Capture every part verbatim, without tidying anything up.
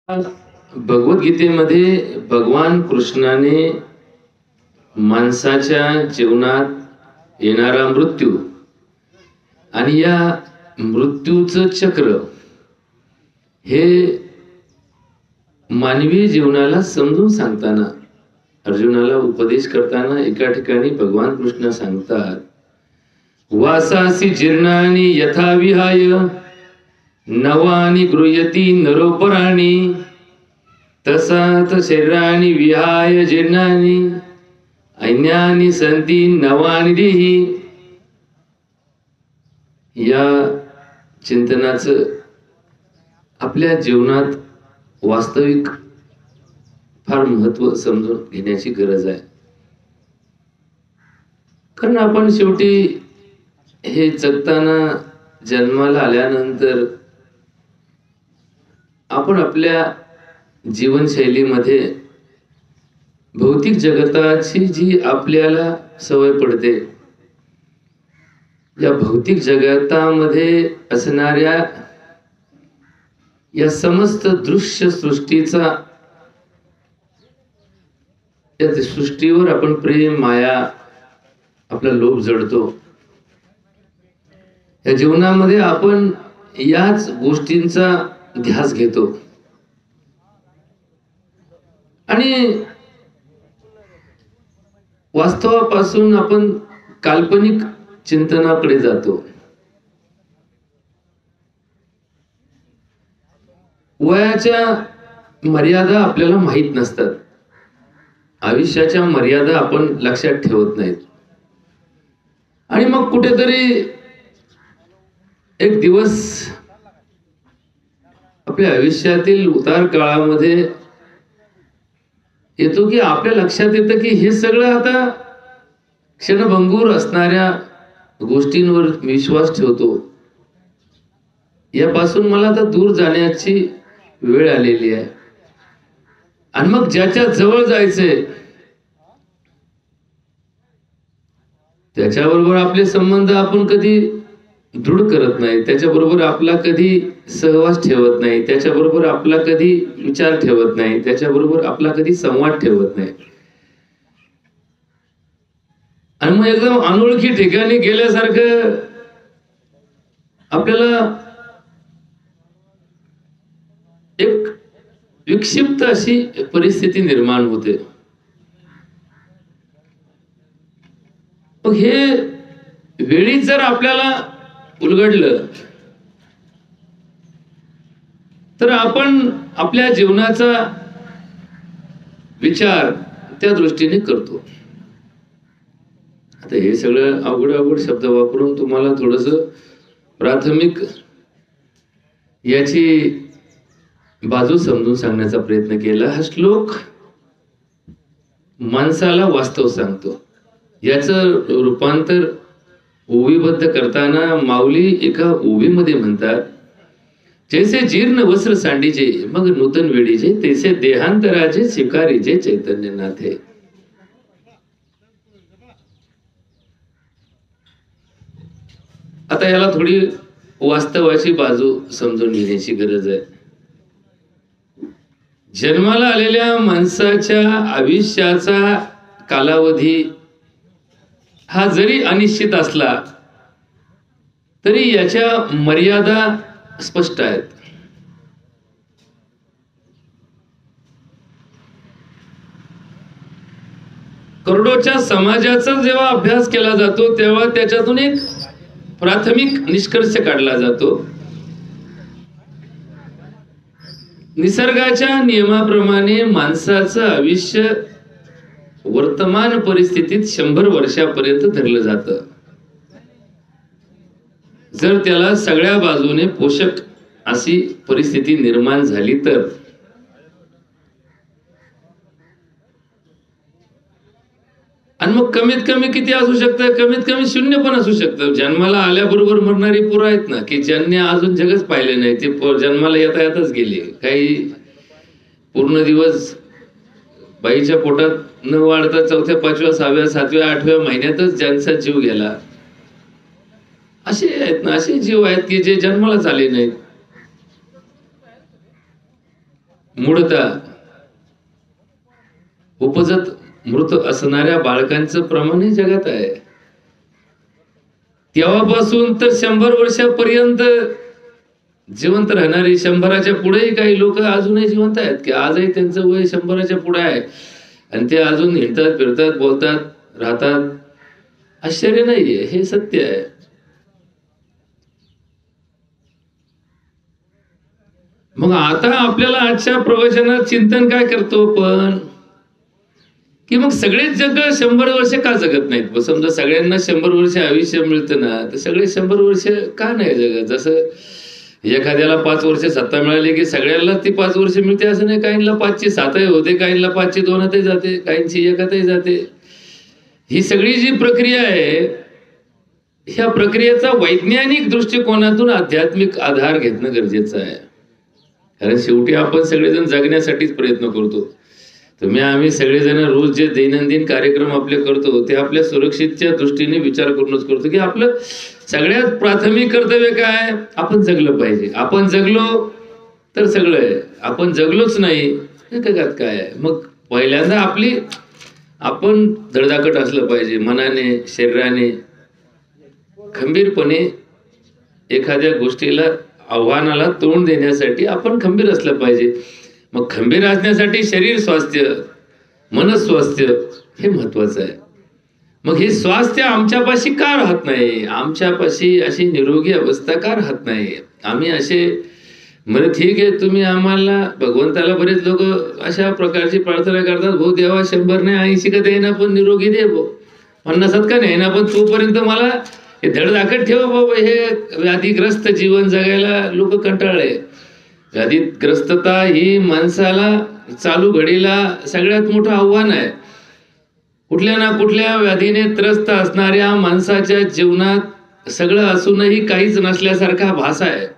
भगवद्गीतेमध्ये भगवान कृष्णाने माणसाच्या जीवनात येणारा मृत्यू आणि या मृत्यूचं चक्र हे मानवी जीवनाला समजून सांगताना अर्जुनाला उपदेश करताना एका ठिकाणी भगवान कृष्ण सांगतात, वासासी जीर्णानि यथा विहाय नवानि गृह्यति नरोपराणि तसात शरीरानि विहाय जीर्णानि अन्यानि सन्ति नवानि देहि. या चिंतनाचं आपल्या जीवनात वास्तविक फार महत्व समजून घेण्याची गरज आहे. कारण आपण शेवटी हे जगताना जन्माला आल्यानंतर आपण आपल्या जीवनशैलीमध्ये भौतिक जगताची जी आपल्याला सवय पडते, या भौतिक जगतामध्ये असणाऱ्या या समस्त दृश्य सृष्टीचा या सृष्टीवर आपण प्रेम माया आपला लोभ जडतो. या जीवनामध्ये आपण याच गोष्टींचा ध्यास घेतो आणि वास्तवापासून आपण काल्पनिक चिंतनाकडे जातो. वयाच्या मर्यादा आपल्याला माहित नसतात, आयुष्याच्या मर्यादा आपण लक्षात ठेवत नाहीत आणि मग कुठेतरी एक दिवस आपल्या आयुष्यातील उतार काळामध्ये येतो की आपल्या लक्षात येतं की हे सगळं आता क्षणभंगूर असणाऱ्या गोष्टींवर विश्वास ठेवतो, यापासून मला आता दूर जाण्याची वेळ आलेली आहे. आणि मग ज्याच्या जवळ जायचंय त्याच्याबरोबर आपले संबंध आपण कधी दृढ करत नाही, त्याच्याबरोबर आपला कधी सहवास ठेवत नाही, त्याच्याबरोबर आपला कधी विचार ठेवत नाही, त्याच्याबरोबर आपला कधी संवाद ठेवत नाही. आणि मग एकदम अनोळखी ठिकाणी गेल्यासारखं आपल्याला एक विक्षिप्त अशी परिस्थिती निर्माण होते. मग हे वेळी जर आपल्याला उलगडलं तर आपण आपल्या जीवनाचा विचार त्या दृष्टीने करतो. आता हे सगळं अवघड अवघड शब्द वापरून तुम्हाला थोडस प्राथमिक याची बाजू समजून सांगण्याचा प्रयत्न केला. हा श्लोक माणसाला वास्तव सांगतो. याचं रूपांतर ओवीबद्ध करताना माऊली एका ओवीमध्ये म्हणतात, जैसे जीर्ण वस्त्र सांडीजे मग नूतन वेळीजे तैसे देहांतराचे स्वीकारीजे चैतन्यनाथे. आता याला थोडी वास्तवाची बाजू समजून घेण्याची गरज आहे. जन्माला आलेल्या माणसाच्या आयुष्याचा कालावधी हा जरी अनिश्चित असला तरी याच्या मर्यादा स्पष्ट आहेत. करोडोच्या समाजाचा जेव्हा अभ्यास केला जातो तेव्हा त्याच्यातून एक प्राथमिक निष्कर्ष काढला जातो. निसर्गाच्या नियमाप्रमाणे माणसाचं आयुष्य वर्तमान परिस्थितीत शंभर वर्षापर्यंत धरलं जातं. जर त्याला सगळ्या बाजूने पोषक अशी परिस्थिती निर्माण झाली तर. आणि मग कमीत कमी किती असू शकतं? कमीत कमी शून्य पण असू शकतं. जन्माला आल्याबरोबर मरणारी पोरं आहेत ना की ज्यांनी अजून जगच पाहिले नाही, ते जन्माला येता येताच गेले. काही पूर्ण दिवस बाईच्या पोटात न वाढता चौथ्या पाचव्या सहाव्या सातव्या आठव्या महिन्यातच ज्यांचा जीव गेला. असे आहेत ना, असे जीव आहेत की जे जन्मालाच आले नाहीत. मूढता उपजत मृत असणाऱ्या बाळकांचं प्रमाणही जगात आहे. तेव्हापासून तर शंभर वर्षापर्यंत जिवंत राहणारी, शंभराच्या पुढेही काही लोक अजूनही जिवंत आहेत की आजही त्यांचं वय शंभराच्या पुढे आहे आणि ते अजून हिंडतात, फिरतात, बोलतात, राहतात. आश्चर्य नाहीये, हे सत्य आहे. मग आता आपल्याला आजच्या प्रवचनात चिंतन काय करतो पण की मग सगळेच जग शंभर वर्ष का जगत नाहीत? समजा सगळ्यांना शंभर वर्ष आयुष्य मिळतं ना, तर सगळे शंभर वर्ष का नाही जगत? जसं एखाद्याला पाच वर्ष सत्ता मिळाली की सगळ्यांना ती पाच वर्ष मिळते असं नाही. काहींना पाचशे सातही होते, काहींना पाचशे दोनातही जाते, काहींची एकातही जाते. ही सगळी जी प्रक्रिया आहे, ह्या प्रक्रियेचा वैज्ञानिक दृष्टिकोनातून आध्यात्मिक आधार घेणं गरजेचं आहे. कारण शेवटी आपण सगळेजण जगण्यासाठीच प्रयत्न करतो. तुम्ही आम्ही सगळेजण रोज जे दैनंदिन कार्यक्रम आपले करतो ते आपल्या सुरक्षितच्या दृष्टीने विचार करूनच करतो की आपलं सगळ्यात प्राथमिक कर्तव्य काय? आपण जगलं पाहिजे. आपण जगलो तर सगळं आहे, आपण जगलोच नाही हे जगात काय आहे? मग पहिल्यांदा आपली आपण धडधाकट असलं पाहिजे, मनाने, शरीराने, खंबीरपणे एखाद्या गोष्टीला, आव्हानाला तोंड देण्यासाठी आपण खंबीर असलं पाहिजे. मग खंबीर असण्यासाठी शरीर स्वास्थ्य, मनस्वास्थ्य हे महत्वाचं आहे. मग हे स्वास्थ्य आमच्यापाशी का राहत नाही? आमच्यापाशी अशी निरोगी अवस्था का राहत नाही? आम्ही असे म्हणजे ठीक आहे, तुम्ही आम्हाला भगवंताला बरेच लोक अशा प्रकारची प्रार्थना करतात, भाऊ देवा शंभर नाही ऐंशी का देईना पण निरोगी दे, भाऊ पन्नासात का नाही ना पण तोपर्यंत मला हे धडधाकट ठेव बाबा. हे व्याधीग्रस्त जीवन जगायला लोक कंटाळले. व्याधीग्रस्तता ही माणसाला चालू घडीला सगळ्यात मोठं आव्हान आहे. कुठल्या ना कुठल्या व्याधीने त्रस्त असणाऱ्या माणसाच्या जीवनात सगळं असूनही काहीच नसल्यासारखा भास आहे.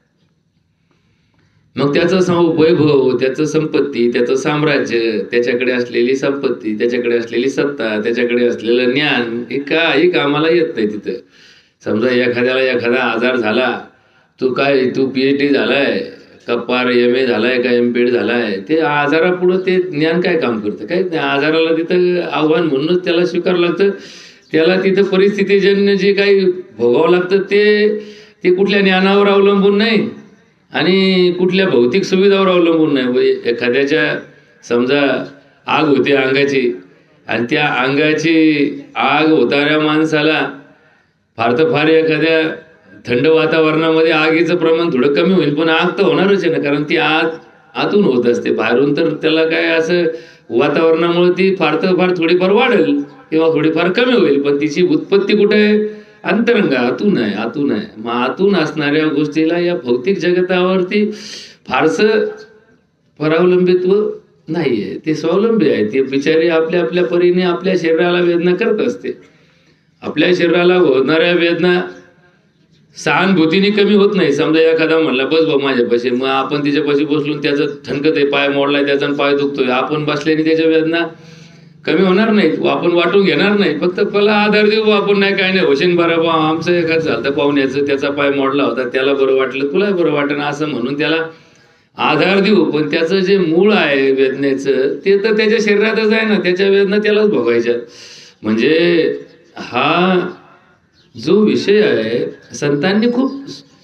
मग त्याचं वैभव, त्याचं संपत्ती, त्याचं साम्राज्य, त्याच्याकडे असलेली संपत्ती, त्याच्याकडे असलेली सत्ता, त्याच्याकडे असलेलं ज्ञान हे काही कामाला येत नाही तिथं. समजा एखाद्याला एखादा आजार झाला, तू काय तू पीएच डी झालाय का पार एम ए झालाय का एम पी एड झालाय, ते आजारापुढं ते ज्ञान काय काम करतं? काय नाही. आजाराला तिथं आव्हान म्हणूनच त्याला स्वीकारावं लागतं. त्याला तिथं परिस्थितीजन्य जे काही भोगावं लागतं ते ते कुठल्या ज्ञानावर अवलंबून नाही आणि कुठल्या भौतिक सुविधावर अवलंबून नाही. एखाद्याच्या समजा आग होते अंगाची आणि त्या अंगाची आग होणाऱ्या माणसाला फार तर फार एखाद्या थंड वातावरणामध्ये आगीचं प्रमाण थोडं कमी होईल, पण आग तर होणारच आहे ना, कारण ती आग आतून होत असते. बाहेरून तर त्याला काय असं वातावरणामुळे ती फार तर फार थोडीफार वाढेल किंवा थोडीफार कमी होईल, पण तिची उत्पत्ती कुठे आहे? अंतरंग, आतून आहे, आतून आहे. मग आतून असणाऱ्या गोष्टीला या भौतिक जगतावरती फारसं परावलंबित्व नाहीये, ते स्वावलंबी आहे. ते बिचारी आपल्या आपल्या परीने आपल्या शरीराला वेदना करत असते. आपल्या शरीराला होणाऱ्या वेदना सहानुभूतीने कमी होत नाही. समजा एखादा म्हणला बस बा माझ्यापाशी, मग आपण तिच्यापाशी बसलून त्याचं ठणकत आहे, पाय मोडलाय, त्याचा पाय दुखतोय, आपण बसल्याने त्याच्या वेदना कमी होणार नाहीत, आपण वाटून घेणार नाही. फक्त मला आधार देऊ, आपण नाही काय नाही होशीन बरं बा, आमचं एखादं झालं पाहुण्याचं, त्याचा पाय मोडला होता, त्याला बरं वाटलं, तुला बरं वाटलं असं म्हणून त्याला आधार देऊ. पण त्याचं जे मूळ आहे वेदनेचं ते तर त्याच्या शरीरातच आहे ना, त्याच्या वेदना त्यालाच भोगायच्या. म्हणजे हा जो विषय आहे संतांनी खूप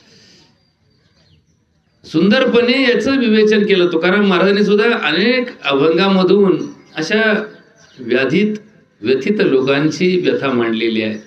सुंदरपणे याचं विवेचन केलं. तुकाराम महाराजांनी सुद्धा अनेक अभंगामधून अशा व्याधीत व्यथित लोकांची व्यथा मांडलेली आहे.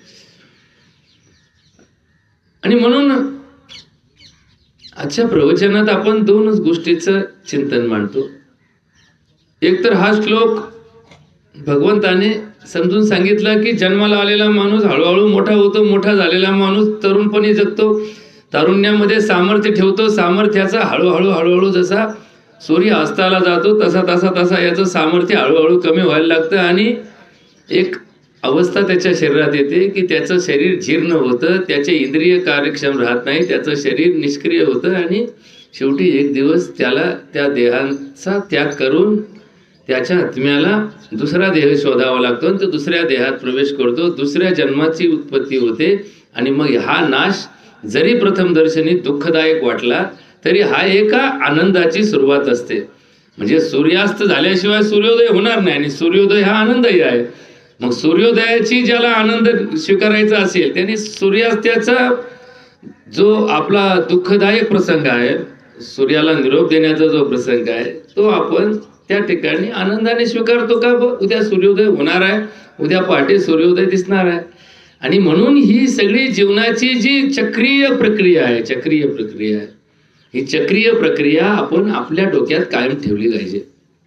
आणि म्हणून आजच्या प्रवचनात आपण दोनच गोष्टीचं चिंतन मांडतो. एक तर हा श्लोक भगवंताने समजून सांगितलं की जन्माला आलेला माणूस हळूहळू मोठा होतो, मोठा झालेला माणूस तरुणपणी जगतो, तारुण्यामध्ये सामर्थ्य ठेवतो, सामर्थ्याचा हळूहळू हळूहळू जसा सूर्य अस्ताला जातो तसा तसा तसा याचं सामर्थ्य हळूहळू कमी व्हायला लागतं आणि एक अवस्था त्याच्या शरीरात येते की त्याचं शरीर जीर्ण होतं, त्याचे इंद्रिय कार्यक्षम राहत नाही, त्याचं शरीर निष्क्रिय होतं आणि शेवटी एक दिवस त्याला त्या देहांचा त्याग करून त्याच्या आत्म्याला दुसरा देह शोधावा लागतो आणि तो दुसऱ्या देहात प्रवेश करतो, दुसऱ्या जन्माची उत्पत्ती होते. आणि मग हा नाश जरी प्रथम दर्शनी दुःखदायक वाटला तरी हा एका आनंदाची सुरुवात असते. म्हणजे सूर्यास्त झाल्याशिवाय सूर्योदय होणार नाही, आणि सूर्योदय हा आनंदही आहे. मग सूर्योदयाची ज्याला आनंद स्वीकारायचा असेल त्याने सूर्यास्ताचा जो आपला दुःखदायक प्रसंग आहे, सूर्याला निरोप देण्याचा जो प्रसंग आहे, तो आपण त्या ठिकाणी आनंदाने स्वीकारतो का? उद्या सूर्योदय होणार आहे, उद्या पहाटे सूर्योदय दिसणार आहे. आणि म्हणून ही सगळी जीवनाची जी चक्रीय प्रक्रिया आहे, चक्रीय प्रक्रिया आहे, ही चक्रीय प्रक्रिया आपण आपल्या डोक्यात कायम ठेवली पाहिजे.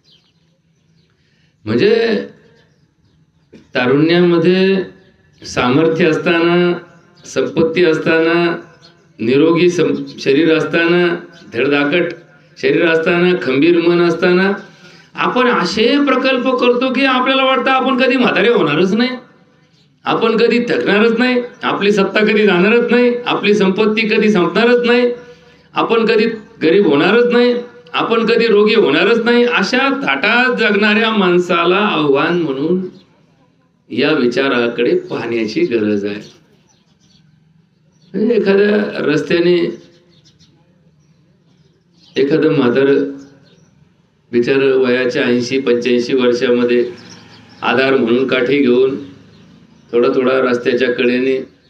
म्हणजे तारुण्यामध्ये सामर्थ्य असताना, संपत्ती असताना, निरोगी शरीर असताना, धडधाकट शरीर असताना, खंबीर मन असताना आपण असे प्रकल्प करतो की आपल्याला वाटतं आपण कधी म्हातारे होणारच नाही, आपण कधी थकणारच नाही, आपली सत्ता कधी जाणारच नाही, आपली संपत्ती कधी संपणारच नाही, आपण कधी गरीब होणारच नाही, आपण कधी रोगी होणारच नाही. अशा थाटात जगणाऱ्या माणसाला आव्हान म्हणून या विचाराकडे पाहण्याची गरज आहे. एखाद्या रस्त्याने एखादं म्हातार बिचार वयाच्या ऐंशी पंच्याऐंशी वर्षामध्ये आधार म्हणून काठी घेऊन थोडा थोडा रस्त्याच्या कडेने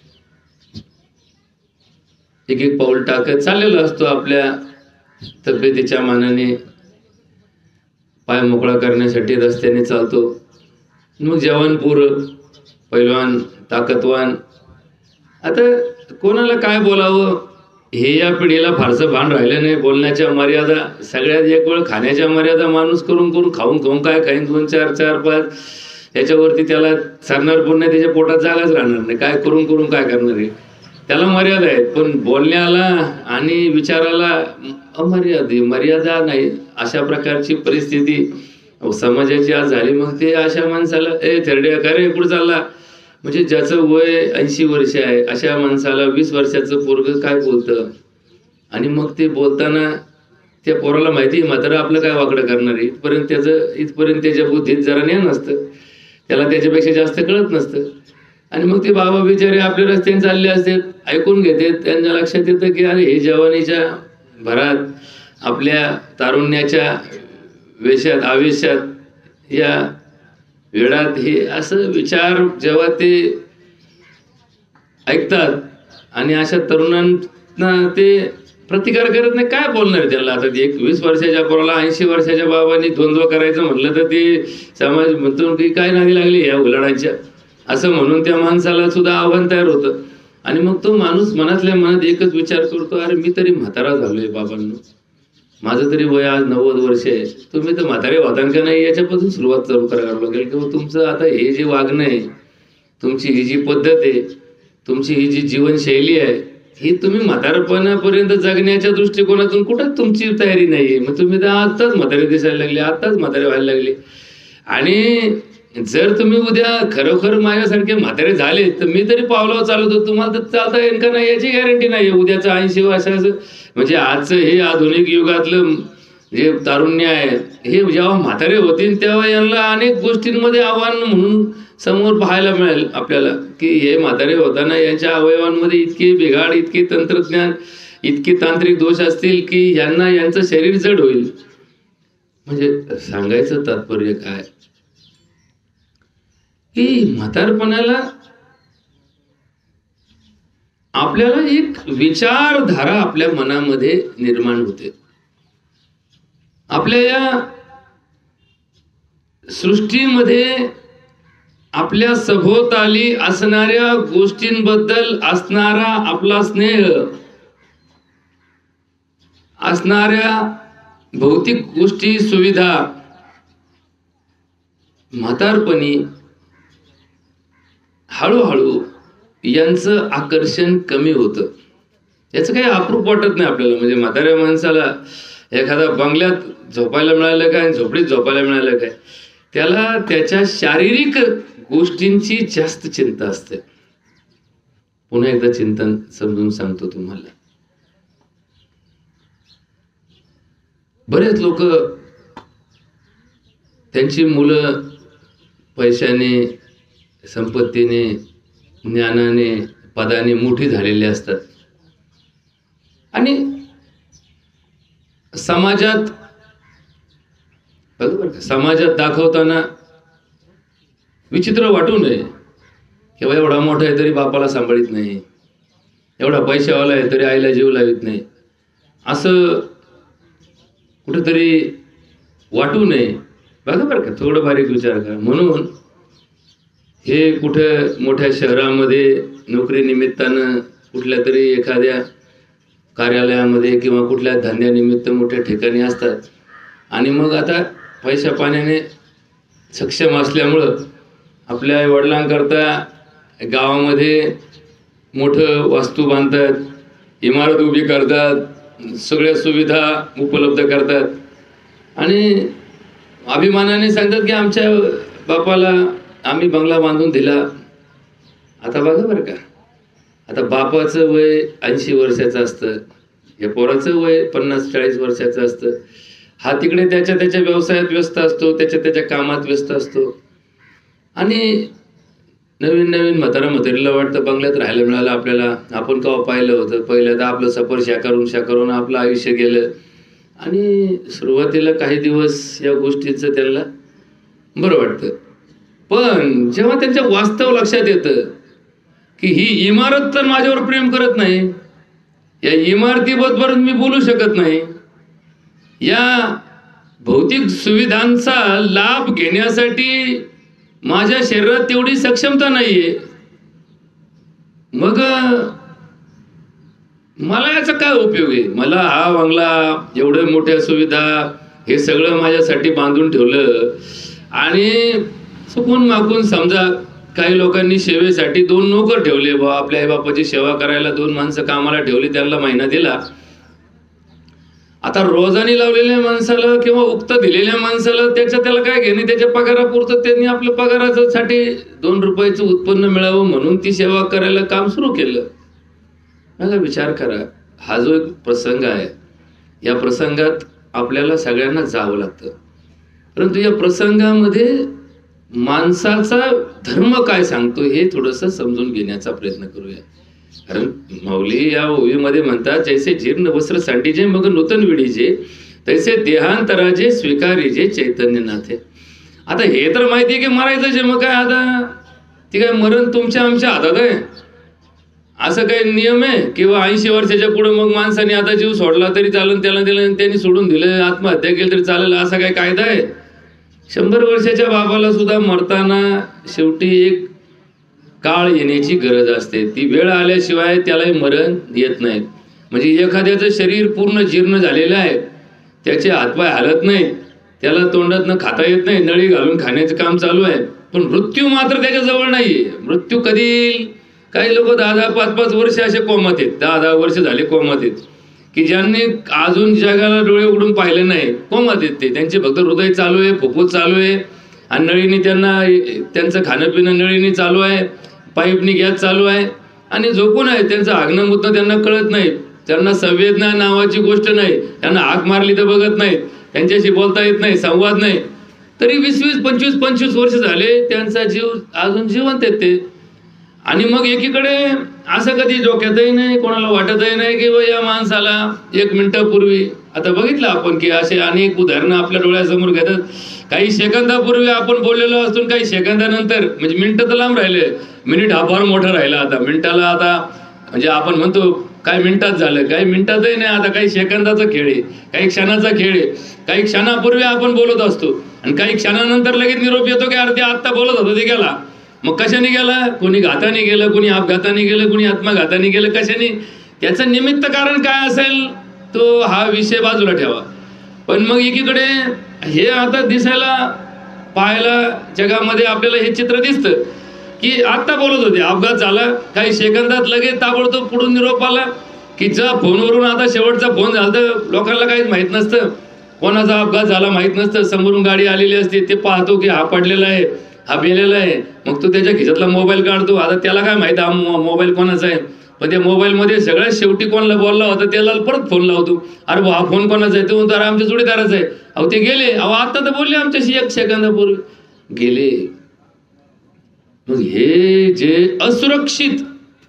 एक एक पाऊल टाकत चाललेला असतो. आपल्या तब्येतीच्या मानाने पाय मोकळा करण्यासाठी रस्त्याने चालतो. मग जवान पोर, पैलवान, ताकदवान, आता कोणाला काय बोलावं हे या पिढीला फारसं भान राहिलं नाही. बोलण्याच्या मर्यादा सगळ्यात एक वेळ खाण्याच्या मर्यादा माणूस करून करून खाऊन खाऊन काय खाईन दोन चार चार पाच याच्यावरती त्याला सरणार पण नाही, त्याच्या पोटात जागाच राहणार नाही. काय करून करून काय करणार आहे, त्याला मर्यादा आहेत. पण बोलण्याला आणि विचाराला अमर्यादा मर्यादा नाही. अशा प्रकारची परिस्थिती समाजाची आज झाली. मग ते अशा माणसाला ए थेरड्या का रे कुठं चालला, म्हणजे ज्याचं वय ऐंशी वर्ष आहे अशा माणसाला वीस वर्षाचं पोरग काय बोलतं. आणि मग ते बोलताना त्या पोराला माहिती मात्र आपलं काय वाकडं करणार आहे, इथपर्यंत त्याचं इथपर्यंत त्याच्या बुद्धीत जरा ज्ञान नसतं, त्याला त्याच्यापेक्षा जास्त कळत नसतं. आणि मग ते बाबा बिचारे आपल्या रस्त्याने चालले असतात, ऐकून घेतात. त्यांच्या लक्षात येतं की अरे हे जवानीच्या भरात आपल्या तारुण्याच्या वेशात आवेशात या वेळात हे असं विचार जेव्हा ते ऐकतात आणि अशा तरुणांना ते प्रतिकार करत नाही, काय बोलणार त्याला. आता एक वीस वर्षाच्या पोराला ऐंशी वर्षाच्या बाबांनी द्वंद्व करायचं म्हटलं तर ते समाज म्हणतो की काय नादी लागली या उलाढांच्या, असं म्हणून त्या माणसाला सुद्धा आव्हान तयार होतं. आणि मग तो माणूस मनातल्या मनात एकच विचार करतो, अरे मी तरी म्हातारा झालोय बाबांनो, माझं तरी वय आज नव्वद वर्ष आहे, तुम्ही तर म्हातारे वातान का नाही याच्यापासून सुरुवात चालू करायला लागेल. किंवा तुमचं आता हे जे वागणं आहे, तुमची ही जी पद्धत आहे, तुमची ही जी जीवनशैली आहे, ही तुम्ही म्हातारपणापर्यंत जगण्याच्या दृष्टिकोनातून कुठं तुमची तयारी नाहीये. मग तुम्ही तर आताच म्हातारे दिसायला लागले, आताच म्हातारे व्हायला लागले. आणि जर तुम्ही उद्या खरोखर माझ्यासारखे म्हातारे झाले तर मी तरी पावलावर चालवतो, तुम्हाला तर चालता येईल का नाही याची गॅरंटी नाही. उद्याचं ऐंशी वर्षाचं म्हणजे आजचं हे आधुनिक युगातलं जे तारुण्य आहे हे जेव्हा म्हातारे होतील तेव्हा यांना अनेक गोष्टींमध्ये आव्हान म्हणून समोर पाहायला मिळेल आपल्याला की हे म्हातारे होताना यांच्या अवयवांमध्ये इतके बिघाड, इतके तंत्रज्ञान, इतके तांत्रिक दोष असतील की यांना यांचं शरीर जड होईल. म्हणजे सांगायचं तात्पर्य काय की म्हातारपणाला आपल्याला एक विचारधारा आपल्या मनामध्ये निर्माण होते. आपल्या या सृष्टीमध्ये आपल्या सभोवताली असणाऱ्या गोष्टींबद्दल असणारा आपला स्नेह, असणाऱ्या भौतिक गोष्टी सुविधा म्हातारपणी हळूहळू यांचं आकर्षण कमी होतं. याचं काही अप्रूप वाटत नाही आपल्याला. म्हणजे म्हाताऱ्या माणसाला एखादा बंगल्यात झोपायला मिळालं काय, झोपडीत झोपायला मिळालं काय, त्याला त्याच्या शारीरिक गोष्टींची जास्त चिंता असते. पुन्हा एकदा चिंतन समजून सांगतो तुम्हाला. बरेच लोक त्यांची मुलं पैशाने, संपत्तीने, ज्ञानाने, पदाने मोठी झालेली असतात आणि समाजात बरोबर का? समाजात दाखवताना विचित्र वाटू नये किंवा एवढा मोठा आहे तरी बापाला सांभाळीत नाही, एवढा पैशावाला आहे तरी आईला जीव लावित नाही, असं कुठेतरी वाटू नये. बघा बरं का, थोडं बारीक विचार करा. म्हणून हे कुठं मोठ्या शहरामध्ये नोकरी निमित्तानं कुठल्या तरी एखाद्या कार्यालयामध्ये किंवा कुठल्या धंद्यानिमित्त मोठ्या ठिकाणी असतात आणि मग आता पैशा पाण्याने सक्षम असल्यामुळं आपल्या आई वडिलांकरता गावामध्ये मोठं वास्तू बांधतात, इमारत उभी करतात, सगळ्या सुविधा उपलब्ध करतात आणि अभिमानाने सांगतात की आमच्या बापाला आम्ही बंगला बांधून दिला. आता बघा बरं का, आता बापाचं वय ऐंशी वर्षाचं असतं, या पोराचं वय पन्नास चाळीस वर्षाचं असतं. हा तिकडे त्याच्या त्याच्या व्यवसायात व्यस्त असतो, त्याच्या त्याच्या कामात व्यस्त असतो आणि नवीन नवीन म्हातारा म्हातारीला वाटतं बंगल्यात राहायला मिळालं आपल्याला, आपण केव्हा पाहिलं होतं, पहिल्यांदा आपलं सफर शा करून शा करून आपलं आयुष्य गेलं. आणि सुरुवातीला काही दिवस या गोष्टीचं त्यांना बरं वाटतं, पण जेव्हा त्यांच्या वास्तव लक्षात येतं की ही इमारत तर माझ्यावर प्रेम करत नाही, या इमारतीबद्दल मी बोलू शकत नाही, या भौतिक सुविधांचा लाभ घेण्यासाठी माझ्या शरीरात तेवढी सक्षमता नाहीये, मग मला याचा काय उपयोग आहे? मला हा बंगला, एवढ्या मोठ्या सुविधा, हे सगळं माझ्यासाठी बांधून ठेवलं आणि चुकून मागून समजा काही लोकांनी सेवेसाठी दोन नोकर ठेवले, बा आपल्या आई बापाची सेवा करायला दोन माणसं कामाला ठेवली, त्यांना महिना दिला. आता रोजानी लावलेल्या माणसाला किंवा उक्त दिलेल्या माणसाला त्याच्या त्याला काय घेणे, त्याच्या पगारापुरतं त्यांनी आपल्या पगारासाठी दोन रुपयाचं उत्पन्न मिळावं म्हणून ती सेवा करायला काम सुरू केलं. बघा विचार करा, हा जो एक प्रसंग आहे, या प्रसंगात आपल्याला सगळ्यांना जावं लागतं, परंतु या प्रसंगामध्ये माणसाचा धर्म काय सांगतो हे थोडंसं समजून घेण्याचा प्रयत्न करूया. कारण माऊली या ओवीमध्ये म्हणतात, जैसे जीर्ण वस्त्र सांडीजे मग नूतन विडीजे, तैसे देहांतराजे स्वीकारीजे चैतन्यनाथे. आता हे तर माहिती आहे की मरायचं जे, मग काय आता ती काय मरण तुमच्या आमच्या हातात आहे, असं काही नियम आहे किंवा ऐंशी वर्षाच्या पुढे मग माणसाने आता जीव सोडला तरी चालेल, त्याला दिलं त्यांनी सोडून दिलं, आत्महत्या केली तरी चालेल, असा काही कायदा आहे? शंभर वर्षाच्या बाबाला सुद्धा मरताना शेवटी एक काळ येण्याची गरज असते, ती वेळ आल्याशिवाय त्यालाही मरण येत नाही. म्हणजे एखाद्याचं शरीर पूर्ण जीर्ण झालेलं आहे, त्याचे हातपाय हालत नाही, त्याला तोंडातनं खाता येत नाही, नळी घालून खाण्याचं काम चालू आहे, पण मृत्यू मात्र त्याच्या जवळ नाहीये. मृत्यू कधी येईल? काही लोक दहा दहा पाच पाच वर्ष असे कोमात आहेत, दहा दहा वर्ष झाले कोमात आहेत, की ज्यांनी अजून जगाला डोळे उघडून पाहिले नाही, कोमात आहेत ते. त्यांचे फक्त हृदय चालू आहे, फुफ्फुस चालू आहे आणि नळीनी त्यांना त्यांचं खाणं पिणं नळीनी चालू आहे, पाईपनी गॅस चालू आहे आणि झोपून आहे. त्यांचं हागणं मुतणं त्यांना कळत नाही, त्यांना संवेदना नावाची गोष्ट नाही, त्यांना हाक मारली तर बघत नाही, त्यांच्याशी बोलता येत नाही, संवाद नाही, तरी वीस वीस पंचवीस पंचवीस वर्ष झाले त्यांचा जीव अजून जिवंत आहेत ते. आणि मग एकीकडे असं कधी डोक्यातही नाही, कोणाला वाटतही नाही की या माणसाला एक मिनिटापूर्वी, आता बघितलं आपण की असे अनेक उदाहरणं आपल्या डोळ्यासमोर घेतात, काही सेकंदापूर्वी आपण बोललेलो असून काही सेकंदानंतर, म्हणजे मिनिटं तर लांब राहिले, मिनिट हा फार मोठा राहिला, आता मिनिटाला आता म्हणजे आपण म्हणतो काही मिनिटात झालं, काही मिनिटातही नाही, आता काही सेकंदाचा खेळ आहे, काही क्षणाचा खेळ आहे. काही क्षणापूर्वी आपण बोलत असतो आणि काही क्षणानंतर लगेच निरोप येतो की अरे ते आत्ता बोलत होतं ते गेला. मग कशाने गेला? कोणी घाताने गेलं, कोणी अपघाताने गेलं, कोणी आत्मघाताने गेलं, कशाने? त्याचं निमित्त कारण काय असेल तो हा विषय बाजूला ठेवा. पण मग एकीकडे हे आता दिसायला पाहायला जगामध्ये आपल्याला हे चित्र दिसतं की आत्ता बोलत होते, अपघात झाला, काही सेकंदात लगेच ताबडतोब पुढून निरोप आला की जा फोनवरून, आता शेवटचा फोन झाला तर लोकांना काहीच माहित नसतं, कोणाचा अपघात झाला माहित नसतं, समोरून गाडी आलेली असते, ते पाहतो की हा पडलेला आहे, हा बेलेला आहे, मग तो त्याच्या खिशातला मोबाईल काढतो, आता त्याला काय माहिती हा मोबाईल कोणाचा आहे, पण त्या मोबाईलमध्ये सगळ्यात शेवटी कोणाला बोलला होता त्याला परत फोन लावतो, अरे हा फोन कोणाचा आहे, तो म्हणतो अरे आमच्या जोडीदाराचा आहे, अहो ते गेले, अहो आता तर बोलले आमच्याशी एक सेकंदापूर्वी गेले. मग हे जे असुरक्षित,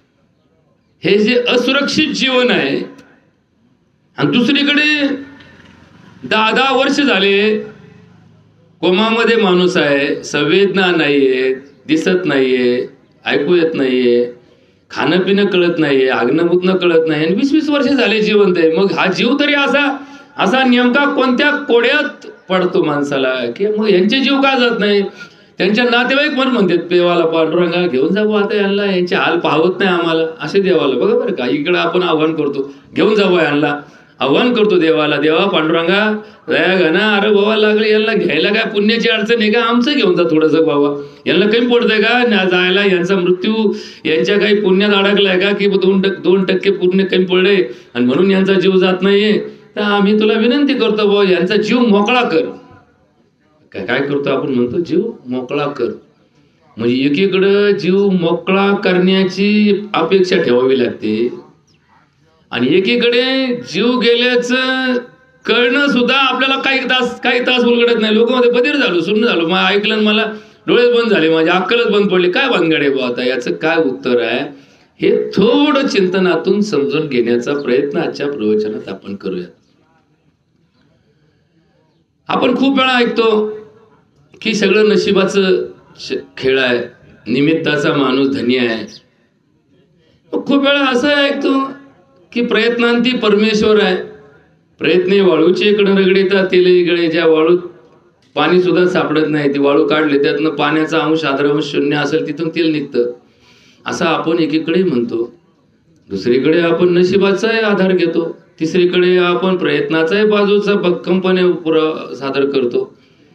हे जे असुरक्षित जीवन आहे, आणि दुसरीकडे दहा दहा वर्ष झाले कोमामध्ये माणूस आहे, संवेदना नाहीये, दिसत नाहीये, ऐकू येत नाहीये, खाणं पिणं कळत नाहीये, आग्न बुतणं कळत नाही आणि वीस वीस वर्ष झाले जिवंत आहे. मग हा जीव तरी असा असा नेमका कोणत्या कोड्यात पडतो माणसाला की मग यांचे जीव का जात नाही? त्यांच्या नातेवाईक पण म्हणतात देवाला, पांडुरंगा घेऊन जाऊ आता यांना, यांचे हाल पाहत नाही आम्हाला असे देवाला. बघा बरं का, इकडं आपण आव्हान करतो घेऊन जावं यांना, आव्हान करतो देवाला, देवा पांडुरंगा दया घना, अरे बाबा लागले यांना घ्यायला काय पुण्याची अडचण आहे का, आमचं घेऊन जा थोडंसं बाबा, यांना कमी पडतंय का जायला, यांचा मृत्यू यांच्या काही पुण्यात अडकलाय का की दोन टक्के दोन टक्के पुण्य कमी पडले आणि म्हणून यांचा जीव जात नाहीये. तर आम्ही तुला विनंती करतो बाबा यांचा जीव मोकळा कर. काय काय करतो आपण म्हणतो जीव मोकळा कर, म्हणजे एकीकडं जीव मोकळा करण्याची अपेक्षा ठेवावी लागते आणि एकीकडे जीव गेल्याचं कळणं सुद्धा आपल्याला काही तास काही तास उलगडत नाही. लोकांमध्ये बधीर झालो, सुन्न झालो, मग ऐकलं मला डोळे बंद झाले, माझी अक्कलच बंद पडली, काय भानगडे बा आता याचं काय उत्तर आहे, हे थोडं चिंतनातून समजून घेण्याचा प्रयत्न आजच्या प्रवचनात आपण करूया. आपण खूप वेळा ऐकतो की सगळं नशिबाचं खेळ आहे, निमित्ताचा माणूस धनी आहे. खूप वेळा असं ऐकतो की प्रयत्नांती परमेश्वर आहे, प्रयत्न वाळूचे इकडं रगडीतात तेल इकडे, ज्या वाळूत पाणी सुद्धा सापडत नाही ती वाळू काढले त्यातनं पाण्याचा अंश आद्रांश शून्य असेल तिथून तेल निघतं असं आपण एकीकडे म्हणतो. दुसरीकडे आपण नशिबाचाही आधार घेतो, तिसरीकडे आपण प्रयत्नाचाही बाजूचा भक्कमपणे पुरा सादर करतो,